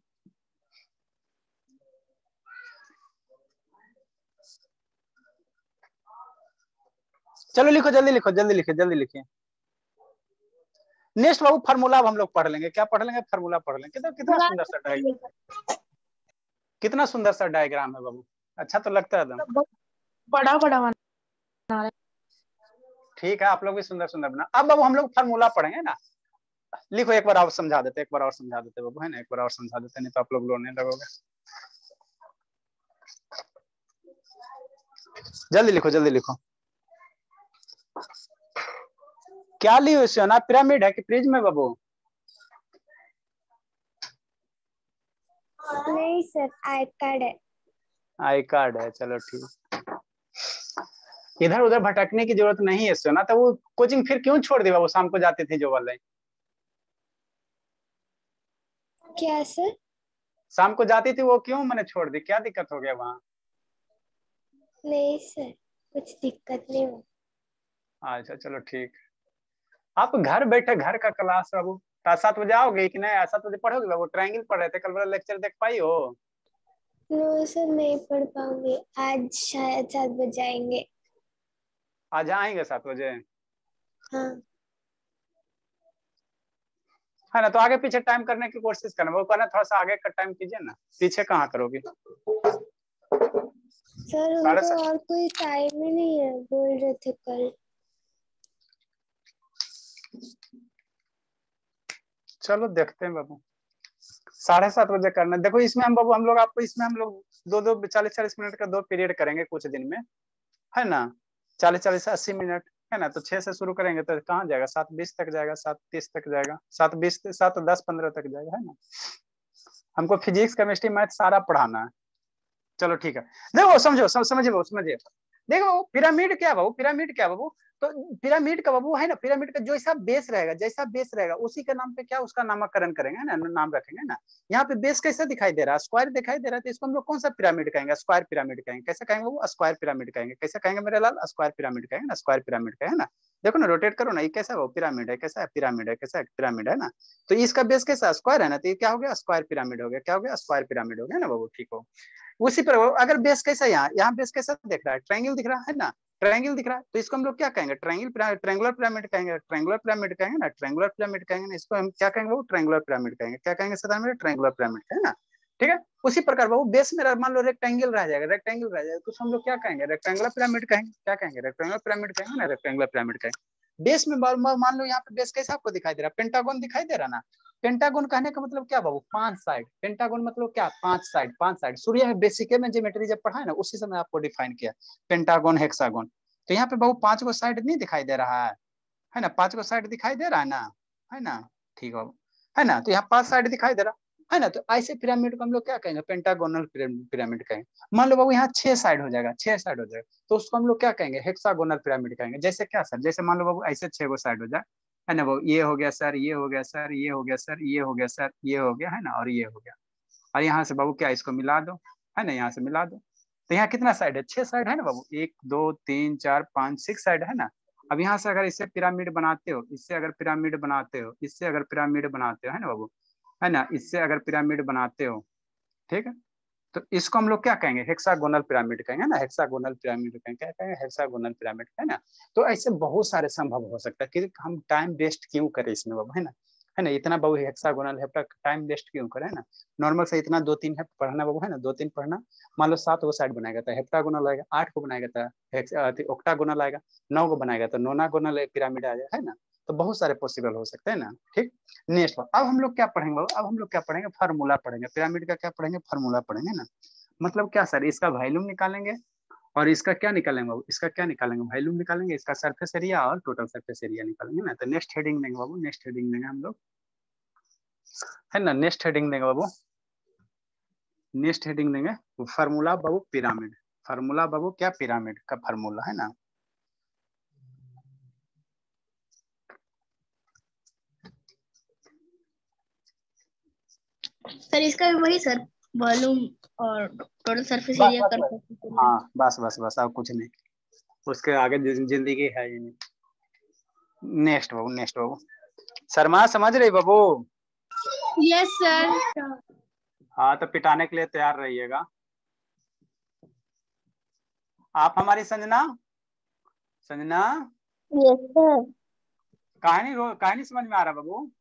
चलो लिखो, जल्दी लिखो, जल्दी लिखिए, जल्दी लिखिए। नेक्स्ट बाबू फार्मूला अब हम लोग पढ़ लेंगे, क्या पढ़ लेंगे? फार्मूला पढ़ लेंगे। कितना कितना सुंदर सा डायग्राम, कितना सुंदर सा डायग्राम है बाबू, अच्छा तो लगता है एकदम बड़ा बड़ा बना। ठीक है, आप लोग भी सुंदर सुंदर बना। अब बाबू हम लोग फार्मूला पढ़ेंगे ना, लिखो, एक बार और समझा देते, एक बार और समझा देते बाबू, है ना, एक बार और समझा देते, नहीं तो आप लोग रोने लगोगे। जल्दी लिखो, जल्दी लिखो। क्या लियो सोना, पिरामिड है कि प्रिज्म है बाबू? नहीं सर, आई कार्ड है। आई कार्ड है, चलो ठीक। इधर उधर भटकने की जरूरत नहीं है सोना। तो वो कोचिंग फिर क्यों छोड़ दी बाबू, शाम को जाती थी जो वाले? क्या सर? शाम को जाती थी वो क्यों मैंने छोड़ दी, क्या दिक्कत हो गया वहाँ? नहीं सर, कुछ दिक्कत नहीं हो। अच्छा चलो ठीक। आप घर बैठे घर का क्लास बाबू, सात बजे आओगे कि नहीं? सात बजे पढ़ोगे बाबू? ट्रायंगल पढ़ रहे थे कल, वाला लेक्चर देख पाई हो? नो सर, नहीं पढ़ पाऊंगी, आज शायद सात बजे आएंगे। आज आएंगे सात बजे? हाँ। है ना, तो आगे पीछे टाइम करने की कोशिश करना, वो करना थोड़ा सा आगे का टाइम कीजिए ना, पीछे कहाँ करोगे? सर उनको और कोई टाइम ही नहीं है, बोल रहे थे कल। चलो देखते हैं बाबू, साढ़े सात बजे करना। देखो इसमें हम बाबू, हम लोग आपको इसमें हम लोग दो दो चालीस चालीस मिनट का दो पीरियड करेंगे कुछ दिन में, है ना, चालीस चालीस अस्सी मिनट, है ना। तो छह से शुरू करेंगे तो कहाँ जाएगा, सात बीस तक जाएगा, सात तीस तक जाएगा, सात बीस सात दस पंद्रह तक जाएगा, है ना। हमको फिजिक्स केमिस्ट्री मैथ सारा पढ़ाना है। चलो ठीक है, देखो समझो, समझिए बाबू, समझिए। देखो पिरामिड क्या बाबू, पिरामिड क्या बाबू, तो पिरामिड का बाबू है ना, पिरामिड का जैसा बेस रहेगा, जैसा बेस रहेगा उसी के नाम पे क्या उसका नामकरण करेंगे ना, नाम रखेंगे ना। यहाँ पे बेस कैसा दिखाई दे रहा है, स्क्वायर दिखाई दे रहा है, तो इसको हम लोग कौन सा पिरामिड कहेंगे? स्क्वायर पिरामिड कहेंगे। कैसे कहेंगे वो? स्क्वायर पिरामिड कहेंगे। कैसे कहेंगे मेरे लाल? स्क्वायर पिरामिड कहेंगे ना, स्क्वायर पिरामिड कहेंगे ना। देखो ना, रोटेट करो ना, ये कैसा है? वो पिरामिड है, कैसा है? पिरामिड है, कैसा है? पिरामिड है ना। तो इसका बेस कैसा? स्क्वायर है ना, तो ये क्या हो गया? स्क्वायर पिरामिड हो गया। क्या हो गया? स्क्वायर पिरामिड हो गया ना बाबू, ठीक हो। उसी पर अगर बेस कैसा, यहाँ यहाँ बेस कैसा दिख रहा है? ट्रायंगल दिख रहा है ना, ट्रायंगल दिख रहा है, तो इसको हम लोग क्या कहेंगे? ट्रायंगल, ट्रायंगुलर पिरामिड कहेंगे, ट्रायंगुलर पिरामिड कहेंगे ना, ट्रायंगुलर पिरामिड कहेंगे ना। इसको हम क्या कहेंगे? वो ट्रायंगुलर पिरामिड कहेंगे। क्या कहेंगे सदा में? ट्रायंगुलर पिरामिड कहेंगे ना, ठीक है। उसी प्रकार वो बेस में मान लो रेक्टेंगल रह जाएगा, रेक्टेंगल रह जाएगा, तो हम लोग क्या कहेंगे? रेक्टेंगुलर पिरामिड कहेंगे। क्या कहेंगे? रेक्टेंगुलर पिरामिड कहेंगे ना, रेक्टेंगुलर पिरामिड कहेंगे। बेस में मान लो यहाँ पे बेस कैसा आपको दिखाई दे रहा है? पेंटागन दिखाई दे रहा ना। पेंटागन कहने का मतलब क्या बाबू? पांच साइड। पेंटागन मतलब क्या? पांच साइड, पांच साइड। सूर्य में बेसिक में ज्योमेट्री जब पढ़ा है ना, उसी समय आपको डिफाइन किया पेंटागन, हेक्सागन। तो यहाँ पे बाबू पांच को साइड नहीं दिखाई दे रहा है, है ना, पांच को साइड दिखाई दे रहा है ना, है ना, ठीक हो, है ना। तो यहाँ पांच साइड दिखाई दे रहा है ना, तो ऐसे पिरामिड को हम लोग क्या कहेंगे? पेंटागोनल पिरामिड कहेंगे। मान लो बाबू यहाँ छह साइड हो जाएगा, छह साइड हो जाएगा, तो उसको हम लोग क्या कहेंगे? हेक्सागोनल पिरामिड कहेंगे। जैसे क्या सर? जैसे मान लो बाबू ऐसे छह को साइड हो जाए, है ना बाबू, ये हो गया सर, ये हो गया सर, ये हो गया सर, ये हो गया सर, ये हो गया, है ना, और ये हो गया। और यहाँ से बाबू क्या, इसको मिला दो, है ना, यहाँ से मिला दो। तो यहाँ कितना साइड है? छह साइड है ना बाबू, एक दो तीन चार पाँच सिक्स साइड है ना। अब यहाँ से अगर इससे पिरामिड बनाते हो, इससे अगर पिरामिड बनाते हो, इससे अगर पिरामिड बनाते हो, है ना बाबू, है ना, इससे अगर पिरामिड बनाते हो, ठीक है, तो इसको हम लोग क्या कहेंगे? हेक्सागोनल पिरामिड कहेंगे ना, हेक्सागोनल पिरामिड कहेंगे। क्या कहेंगे? हेक्सागोनल पिरामिड, है ना। तो ऐसे बहुत सारे संभव हो सकता है कि हम टाइम वेस्ट क्यों करें इसमें बाबू, है ना। है ना, इतना बाबू हेक्सागोनल हेप्टा टाइम वेस्ट क्यों करे, है ना। नॉर्मल से इतना दो तीन है पढ़ना बाबू, है ना, दो तीन पढ़ना। मान लो सात को साइड बनाएगा तो हेप्टागोनल आएगा, आठ को बनाएगा तो ऑक्टागोनल आएगा, नौ को बनाएगा तो नोनागोनल पिरामिड आ जाएगा, है ना। तो बहुत सारे पॉसिबल हो सकते हैं ना। ठीक, नेक्स्ट अब हम लोग क्या पढ़ेंगे बाबू, अब हम लोग क्या पढ़ेंगे, फार्मूला पढ़ेंगे पिरामिड का, क्या पढ़ेंगे, फार्मूला पढ़ेंगे ना। मतलब क्या सर, इसका वैल्यूम निकालेंगे और इसका क्या निकालेंगे बाबू, इसका क्या निकालेंगे, वैल्यूम निकालेंगे, इसका सरफेस एरिया और टोटल सरफेस एरिया निकालेंगे ना। तो नेक्स्ट हेडिंग देंगे बाबू, नेक्स्ट हेडिंग देंगे हम लोग, है ना। नेक्स्ट हेडिंग देंगे बाबू, नेक्स्ट हेडिंग देंगे फार्मूला बाबू पिरामिड, फार्मूला बाबू क्या, पिरामिड का फार्मूला, है ना। सर इसका भी वही सर, वॉल्यूम और टोटल सरफेस बस एरिया बस कर बस, हाँ बस बस बस, और कुछ नहीं, उसके आगे जिंदगी है ही नहीं। नेक्स्ट बाबू, नेक्स्ट बाबू, शर्मा समझ रही बाबू। Yes sir. हाँ तो पिटाने के लिए तैयार रहिएगा। आप हमारी संजना, संजना यस सर। कहानी रो कहानी समझ में आ रहा बाबू,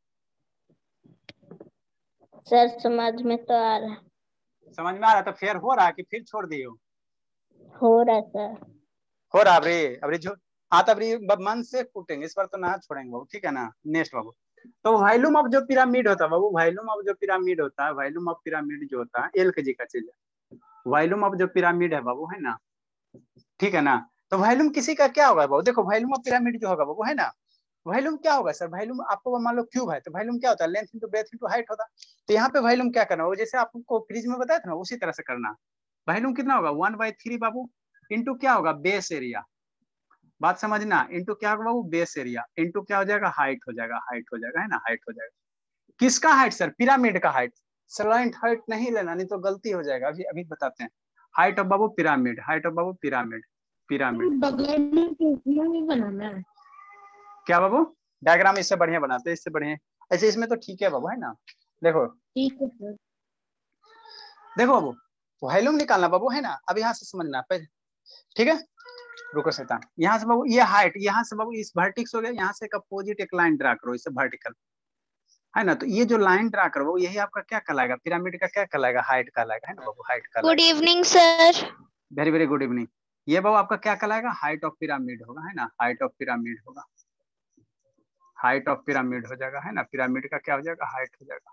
सर समझ में तो आ रहा है। समझ में आ रहा, तो फिर हो रहा कि फिर छोड़ दियो, हो रहा है सर। हो रहा अबरी अबरी जो, हाँ तो अबरी मन से कूटेंगे, इस बार तो ना छोड़ेंगे बाबू, ठीक है ना। नेक्स्ट बाबू, तो वॉल्यूम ऑफ जो पिरामिड होता है बाबू, वॉल्यूम ऑफ जो पिरामिड होता है, वॉल्यूम ऑफ पिरामिड जो होता है एल के जी का चीज है। वॉल्यूम ऑफ जो पिरामिड है बाबू, है ना, ठीक है ना। तो वॉल्यूम किसी का क्या होगा बाबू, देखो वॉल्यूम ऑफ पिरामिड जो होगा बाबू, है ना, वॉल्यूम क्या होगा सर, वॉल्यूम आपको मान लो क्यूब है तो वॉल्यूम क्या होता है, length into breadth into height होता है। तो यहाँ पे वॉल्यूम क्या करना, वो जैसे आपको फ्रिज में बताया था ना, उसी तरह से करना। वॉल्यूम कितना होगा, वन बाई थ्री बाबू, इंटू क्या होगा, बेस एरिया, बात समझना, इंटू क्या होगा बाबू, बेस एरिया, इंटू क्या हो जाएगा, हाइट हो जाएगा, हाइट हो जाएगा, है ना, हाइट हो जाएगा। किसका हाइट सर, पिरामिड का हाइट, स्लाइंट हाइट नहीं लेना, नहीं तो गलती हो जाएगा, अभी अभी बताते हैं। हाइट ऑफ बाबू पिरामिड, हाइट ऑफ बाबू पिरामिड, पिरामिड भी बनाना है। क्या बाबू, डायग्राम इससे बढ़िया बनाते हैं, इससे बढ़िया, ऐसे इसमें तो ठीक है बाबू, है ना। देखो ठीक है सर। देखो बाबू, वॉल्यूम निकालना बाबू, है ना। अब यहाँ से समझना पहले, ठीक है, रुको शैतान, यहाँ से बाबू ये हाइट, यहाँ से बाबू इस वर्टिक्स हो गया, यहाँ से एक अपोजिट एक लाइन ड्रा करो, इससे वर्टिकल, है ना। तो ये जो लाइन ड्रा करो यही आपका क्या कहलाएगा, पिरामिड का क्या कहलाएगा, हाइट कहलाएगा, है ना बाबू, हाइट कहलाएगा। Good evening sir. Very very good evening. ये बाबू आपका क्या कहलाएगा, हाइट ऑफ पिरामिड होगा, है ना, हाइट ऑफ पिरामिड होगा, हाइट ऑफ पिरामिड हो जाएगा, है ना। पिरामिड का क्या हो जाएगा, हाइट हो जाएगा।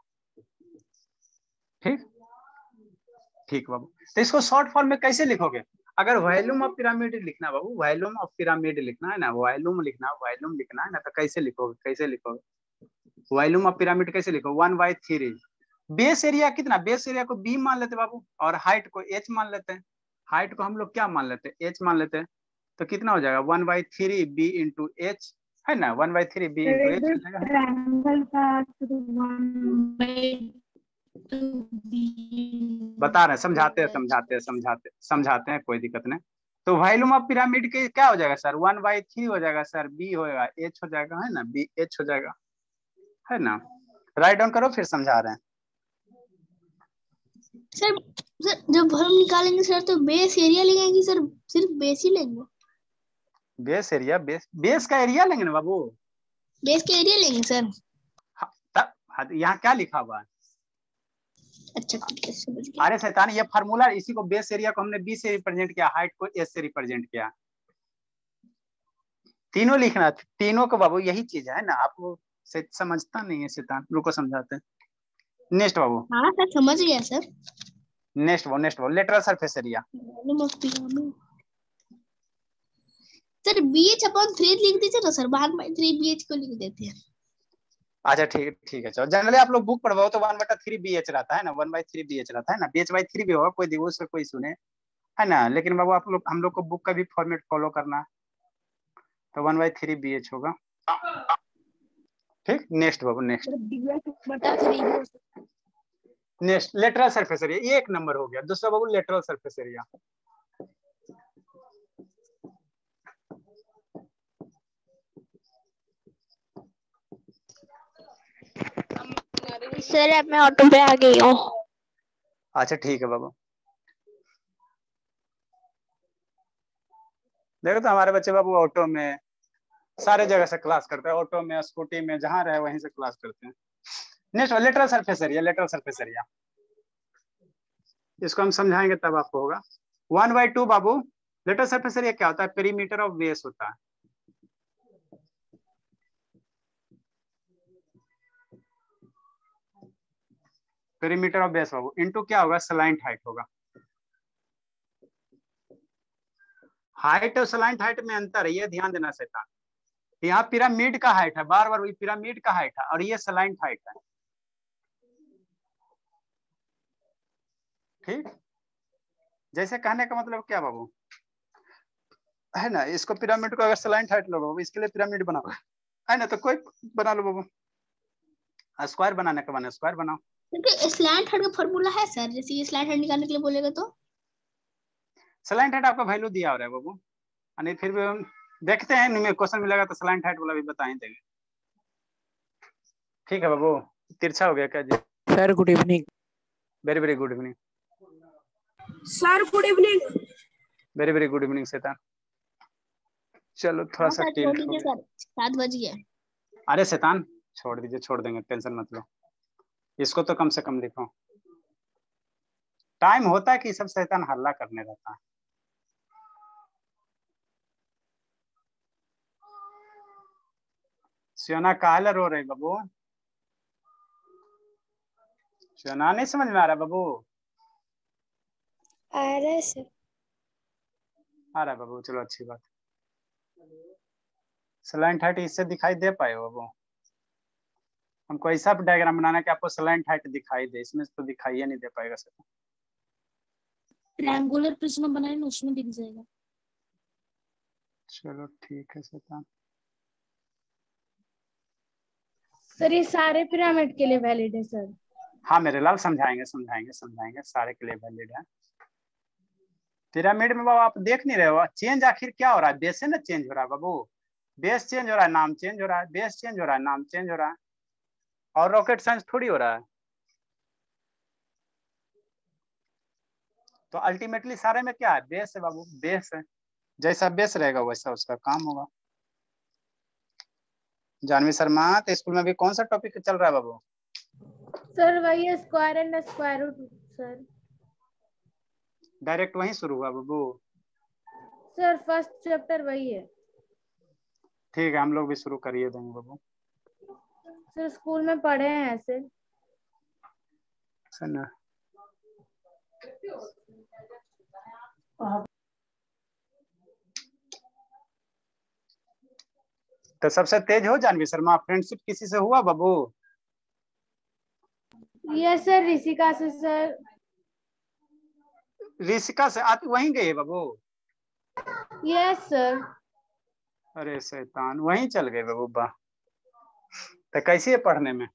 ठीक ठीक बाबू, तो इसको शॉर्ट फॉर्म में कैसे लिखोगे, अगर वॉल्यूम ऑफ पिरामिड लिखना बाबू, वॉल्यूम ऑफ पिरामिड लिखना है ना, वॉल्यूम लिखना, वॉल्यूम लिखना है ना, तो कैसे लिखोगे, कैसे लिखोगे, वॉल्यूम ऑफ पिरामिड कैसे लिखो, one by three, base area कितना, बेस एरिया को बी मान लेते बाबू, और हाइट को एच मान लेते हैं, हाइट को हम लोग क्या मान लेते हैं, एच मान लेते हैं। तो कितना हो जाएगा, one by three B into H, है ना, one by three B into H हो जाएगा। बता रहे हैं, समझाते हैं समझाते हैं समझाते समझाते हैं, कोई दिक्कत नहीं। तो वॉल्यूम ऑफ पिरामिड के क्या हो जाएगा सर, वन बाई थ्री हो जाएगा सर, बी होगा, एच हो जाएगा, है ना, बी एच हो जाएगा, है ना। राइट डाउन करो, फिर समझा रहे हैं। सर। सर जब वॉल्यूम निकालेंगे सर तो बेस एरिया लेंगे कि सर सिर्फ बेस ही लेंगे? बेस एरिया, बेस बेस का एरिया लेंगे ना बाबू, बेस का एरिया लेंगे सर। तब यहाँ क्या लिखा हुआ है, अच्छा ठीक है, समझ गया। अरे शैतान, ये फार्मूला, इसी को बेस एरिया को हमने बी से रिप्रेजेंट किया, हाइट को एस से रिप्रेजेंट किया, तीनों लिखना, तीनों को बाबू यही चीज है ना, आपको समझता नहीं है शैतान, रुको समझाते हैं। नेक्स्ट बाबू, हाँ सर समझ गया सर। नेक्स्ट बाबू, नेक्स्ट बाबू, lateral surface area, volume of pyramid sir BH upon three लिख दीजिए ना sir, one by three BH को लिख देते हैं। अच्छा ठीक ठीक है, चलो जनरली आप लोग बुक पढ़वाओ तो वन बटा थ्री बी एच रहता है ना, one by three B H रहता है ना, बी एच बाई थ्री भी होगा, कोई दिवस कोई सुने, है ना। लेकिन बाबू आप लोग, हम लोग को बुक का भी फॉर्मेट फॉलो करना है, तो one by three B H होगा। ठीक, नेक्स्ट बाबू, next next lateral surface area, ये एक नंबर हो गया। दूसरा बाबू लेटरल सरफेस एरिया, सर अब मैं ऑटो पे आ गई हूँ। अच्छा ठीक है बाबू। देखो तो हमारे बच्चे बाबू ऑटो में सारे जगह से क्लास करते हैं, ऑटो में, स्कूटी में, जहाँ रहे वहीं से क्लास करते हैं। Next lateral surface area, lateral surface area इसको हम समझाएंगे तब आपको होगा। वन बाई टू बाबू, लेटरल सरफेस एरिया क्या होता है? पेरीमीटर ऑफ बेस होता है। पेरीमीटर ऑफ बेस बाबू इनटू क्या होगा? सलाइंट हाइट होगा। हाइट और सलाइंट हाइट में अंतर है, ये ध्यान देना शैतान। यहाँ पिरामिड का हाइट है, बार बार वही पिरामिड का हाइट है, और ये सलाइंट हाइट है। ठीक, जैसे कहने का मतलब क्या बाबू है ना, इसको पिरामिड को अगर सलाइंट हाइट लो बाबू, इसके लिए पिरामिड बनाओ है ना, तो कोई बना लो बाबू। स्क्वायर बनाने का बना स्क्वायर बनाओ। क्योंकि स्लैंट हेड का फॉर्मूला है सर, जैसे ये स्लैंट हेड निकालने के लिए बोलेगा तो सलाइंट हाइट आपका वैल्यू दिया हो रहा है बाबू, यानी फिर भी हम देखते हैं में क्वेश्चन मिलेगा तो सलाइंट हाइट वाला भी बता ही देंगे। ठीक है बाबू, तिरछा हो गया क्या जी? Sir good evening. Very very good evening sir good evening. Very very good evening शैतान। चलो थोड़ा सा टिल्ट हो गया। सात बज गया। अरे शैतान छोड़ दीजिए, छोड़ देंगे, टेंशन मत लो। इसको तो कम से कम लिखो। टाइम होता है कि सब शैतान हल्ला करने रहता है। सियोना काहे रो रही बाबू? सियोना नहीं समझ में आ रहा बाबू? आ रहा है सर। आ रहा है बाबू, चलो अच्छी बात। सलाइंट हाइट इससे दिखाई दे पाए हो बाबू? हमको ऐसा डायग्राम बनाना है कि आपको सलाइंट हाइट दिखाई दे, इसमें तो दिखाई नहीं दे पाएगा सर। ट्रायंगुलर प्रिज्म बनाए ना, उसमें दिख जाएगा। चलो ठीक है शैतान। सर ये सारे पिरामिड के लिए वैलिड है सर? हाँ मेरे लाल, समझाएंगे समझाएंगे समझाएंगे, सारे के लिए वैलिड है। पिरामिड में बाबू आप देख नहीं रहे हो, चेंज आखिर क्या हो रहा है? बेस है ना चेंज हो रहा है बाबू, बेस चेंज हो रहा है, नाम चेंज हो रहा है, बेस चेंज हो रहा है, नाम चेंज हो रहा है, और रॉकेट साइंस थोड़ी हो रहा है। तो अल्टीमेटली सारे में क्या है? बेस है बाबू, बेस है। जैसा बेस रहेगा वैसा उसका काम होगा। जानवी शर्मा, तो स्कूल में भी कौन सा टॉपिक चल रहा है बाबू? सर वही है, square and square root sir. Direct वहीं शुरू हुआ बाबू? सर फर्स्ट चैप्टर वही है। ठीक है, हम लोग भी शुरू करिए देंगे बाबू। सर स्कूल में पढ़े हैं ऐसे। सुन तो सबसे तेज हो जानवी शर्मा, फ्रेंडशिप किसी से हुआ बाबू? यस सर, ऋषिका से सर। ऋषिका से आप वहीं गए बाबू? Yes sir. अरे शैतान, वहीं चल गए बाबू, वाह। तो कैसी है पढ़ने में?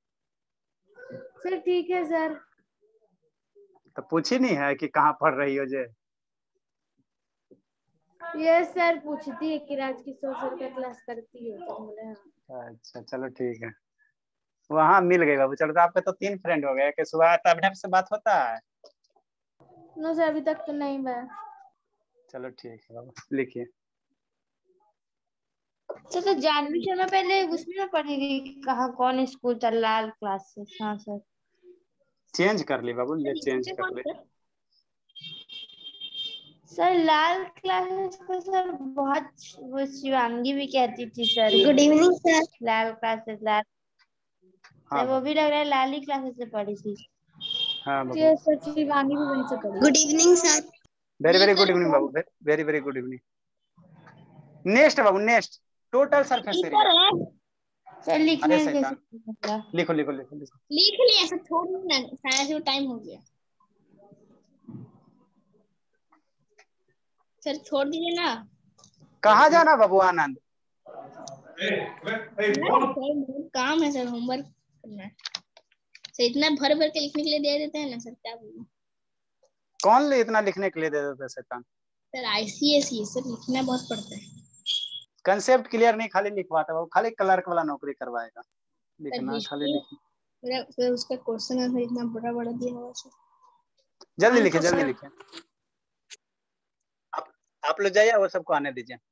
सर ठीक है सर। तो पूछी नहीं है कि कहाँ पढ़ रही हो जे? यस सर, पूछती है कि राज किशोर सर का क्लास करती है तो बोले हाँ। अच्छा चलो ठीक है, वहाँ मिल गए बाबू। चलो तो आपके तो तीन फ्रेंड हो गए कि सुबह तब से बात होता है? नो सर, अभी तक तो नहीं हुआ। चलो ठीक है बाबू, लिखिए। सर तो जानवी शर्मा पहले उसमें ना पढ़ी थी, कहाँ कौन स्कूल था? लाल क्लासेस। हाँ सर। चेंज कर ली बाबू, ले चेंज कर ले। सर लाल क्लासेस को सर बहुत वो शिवांगी भी कहती थी sir. Good evening sir. Lal classes, Lal. हाँ सर वो भी लग रहा है लाल ही क्लासेस से पढ़ी थी। हाँ बाबू। यस सर, शिवानी भी वहीं से पढ़ी। Good evening sir. Very very good evening बाबू, very very good evening. Next बाबू, next total surface area. Sir लिखने कैसे? लिखो लिखो लिखो लिखो। लिख लिया ऐसा थोड़ी ना, ऐसे टाइम हो गया सर, छोड़ दीजिए ना। कहाँ जाना बाबू आनंद? काम है सर, होमवर्क करना है सर। इतना भर भर के लिखने के लिए दे देते हैं ना सर, क्या बोलूं। कौन ले इतना लिखने के लिए दे देते शैतान? सर आईसीएसई सर, लिखना बहुत पड़ता है। कंसेप्ट क्लियर नहीं खाली लिखवाता बाबू, खाली क्लर्क वाला नौकरी करवाएगा। लिखना खाली लिखना। फिर उसका क्वेश्चन आंसर इतना बड़ा बड़ा दिया हुआ सर। जल्दी लिखे जल्दी लिखे। आप आप लोग जाइए, वो सबको आने दीजिए।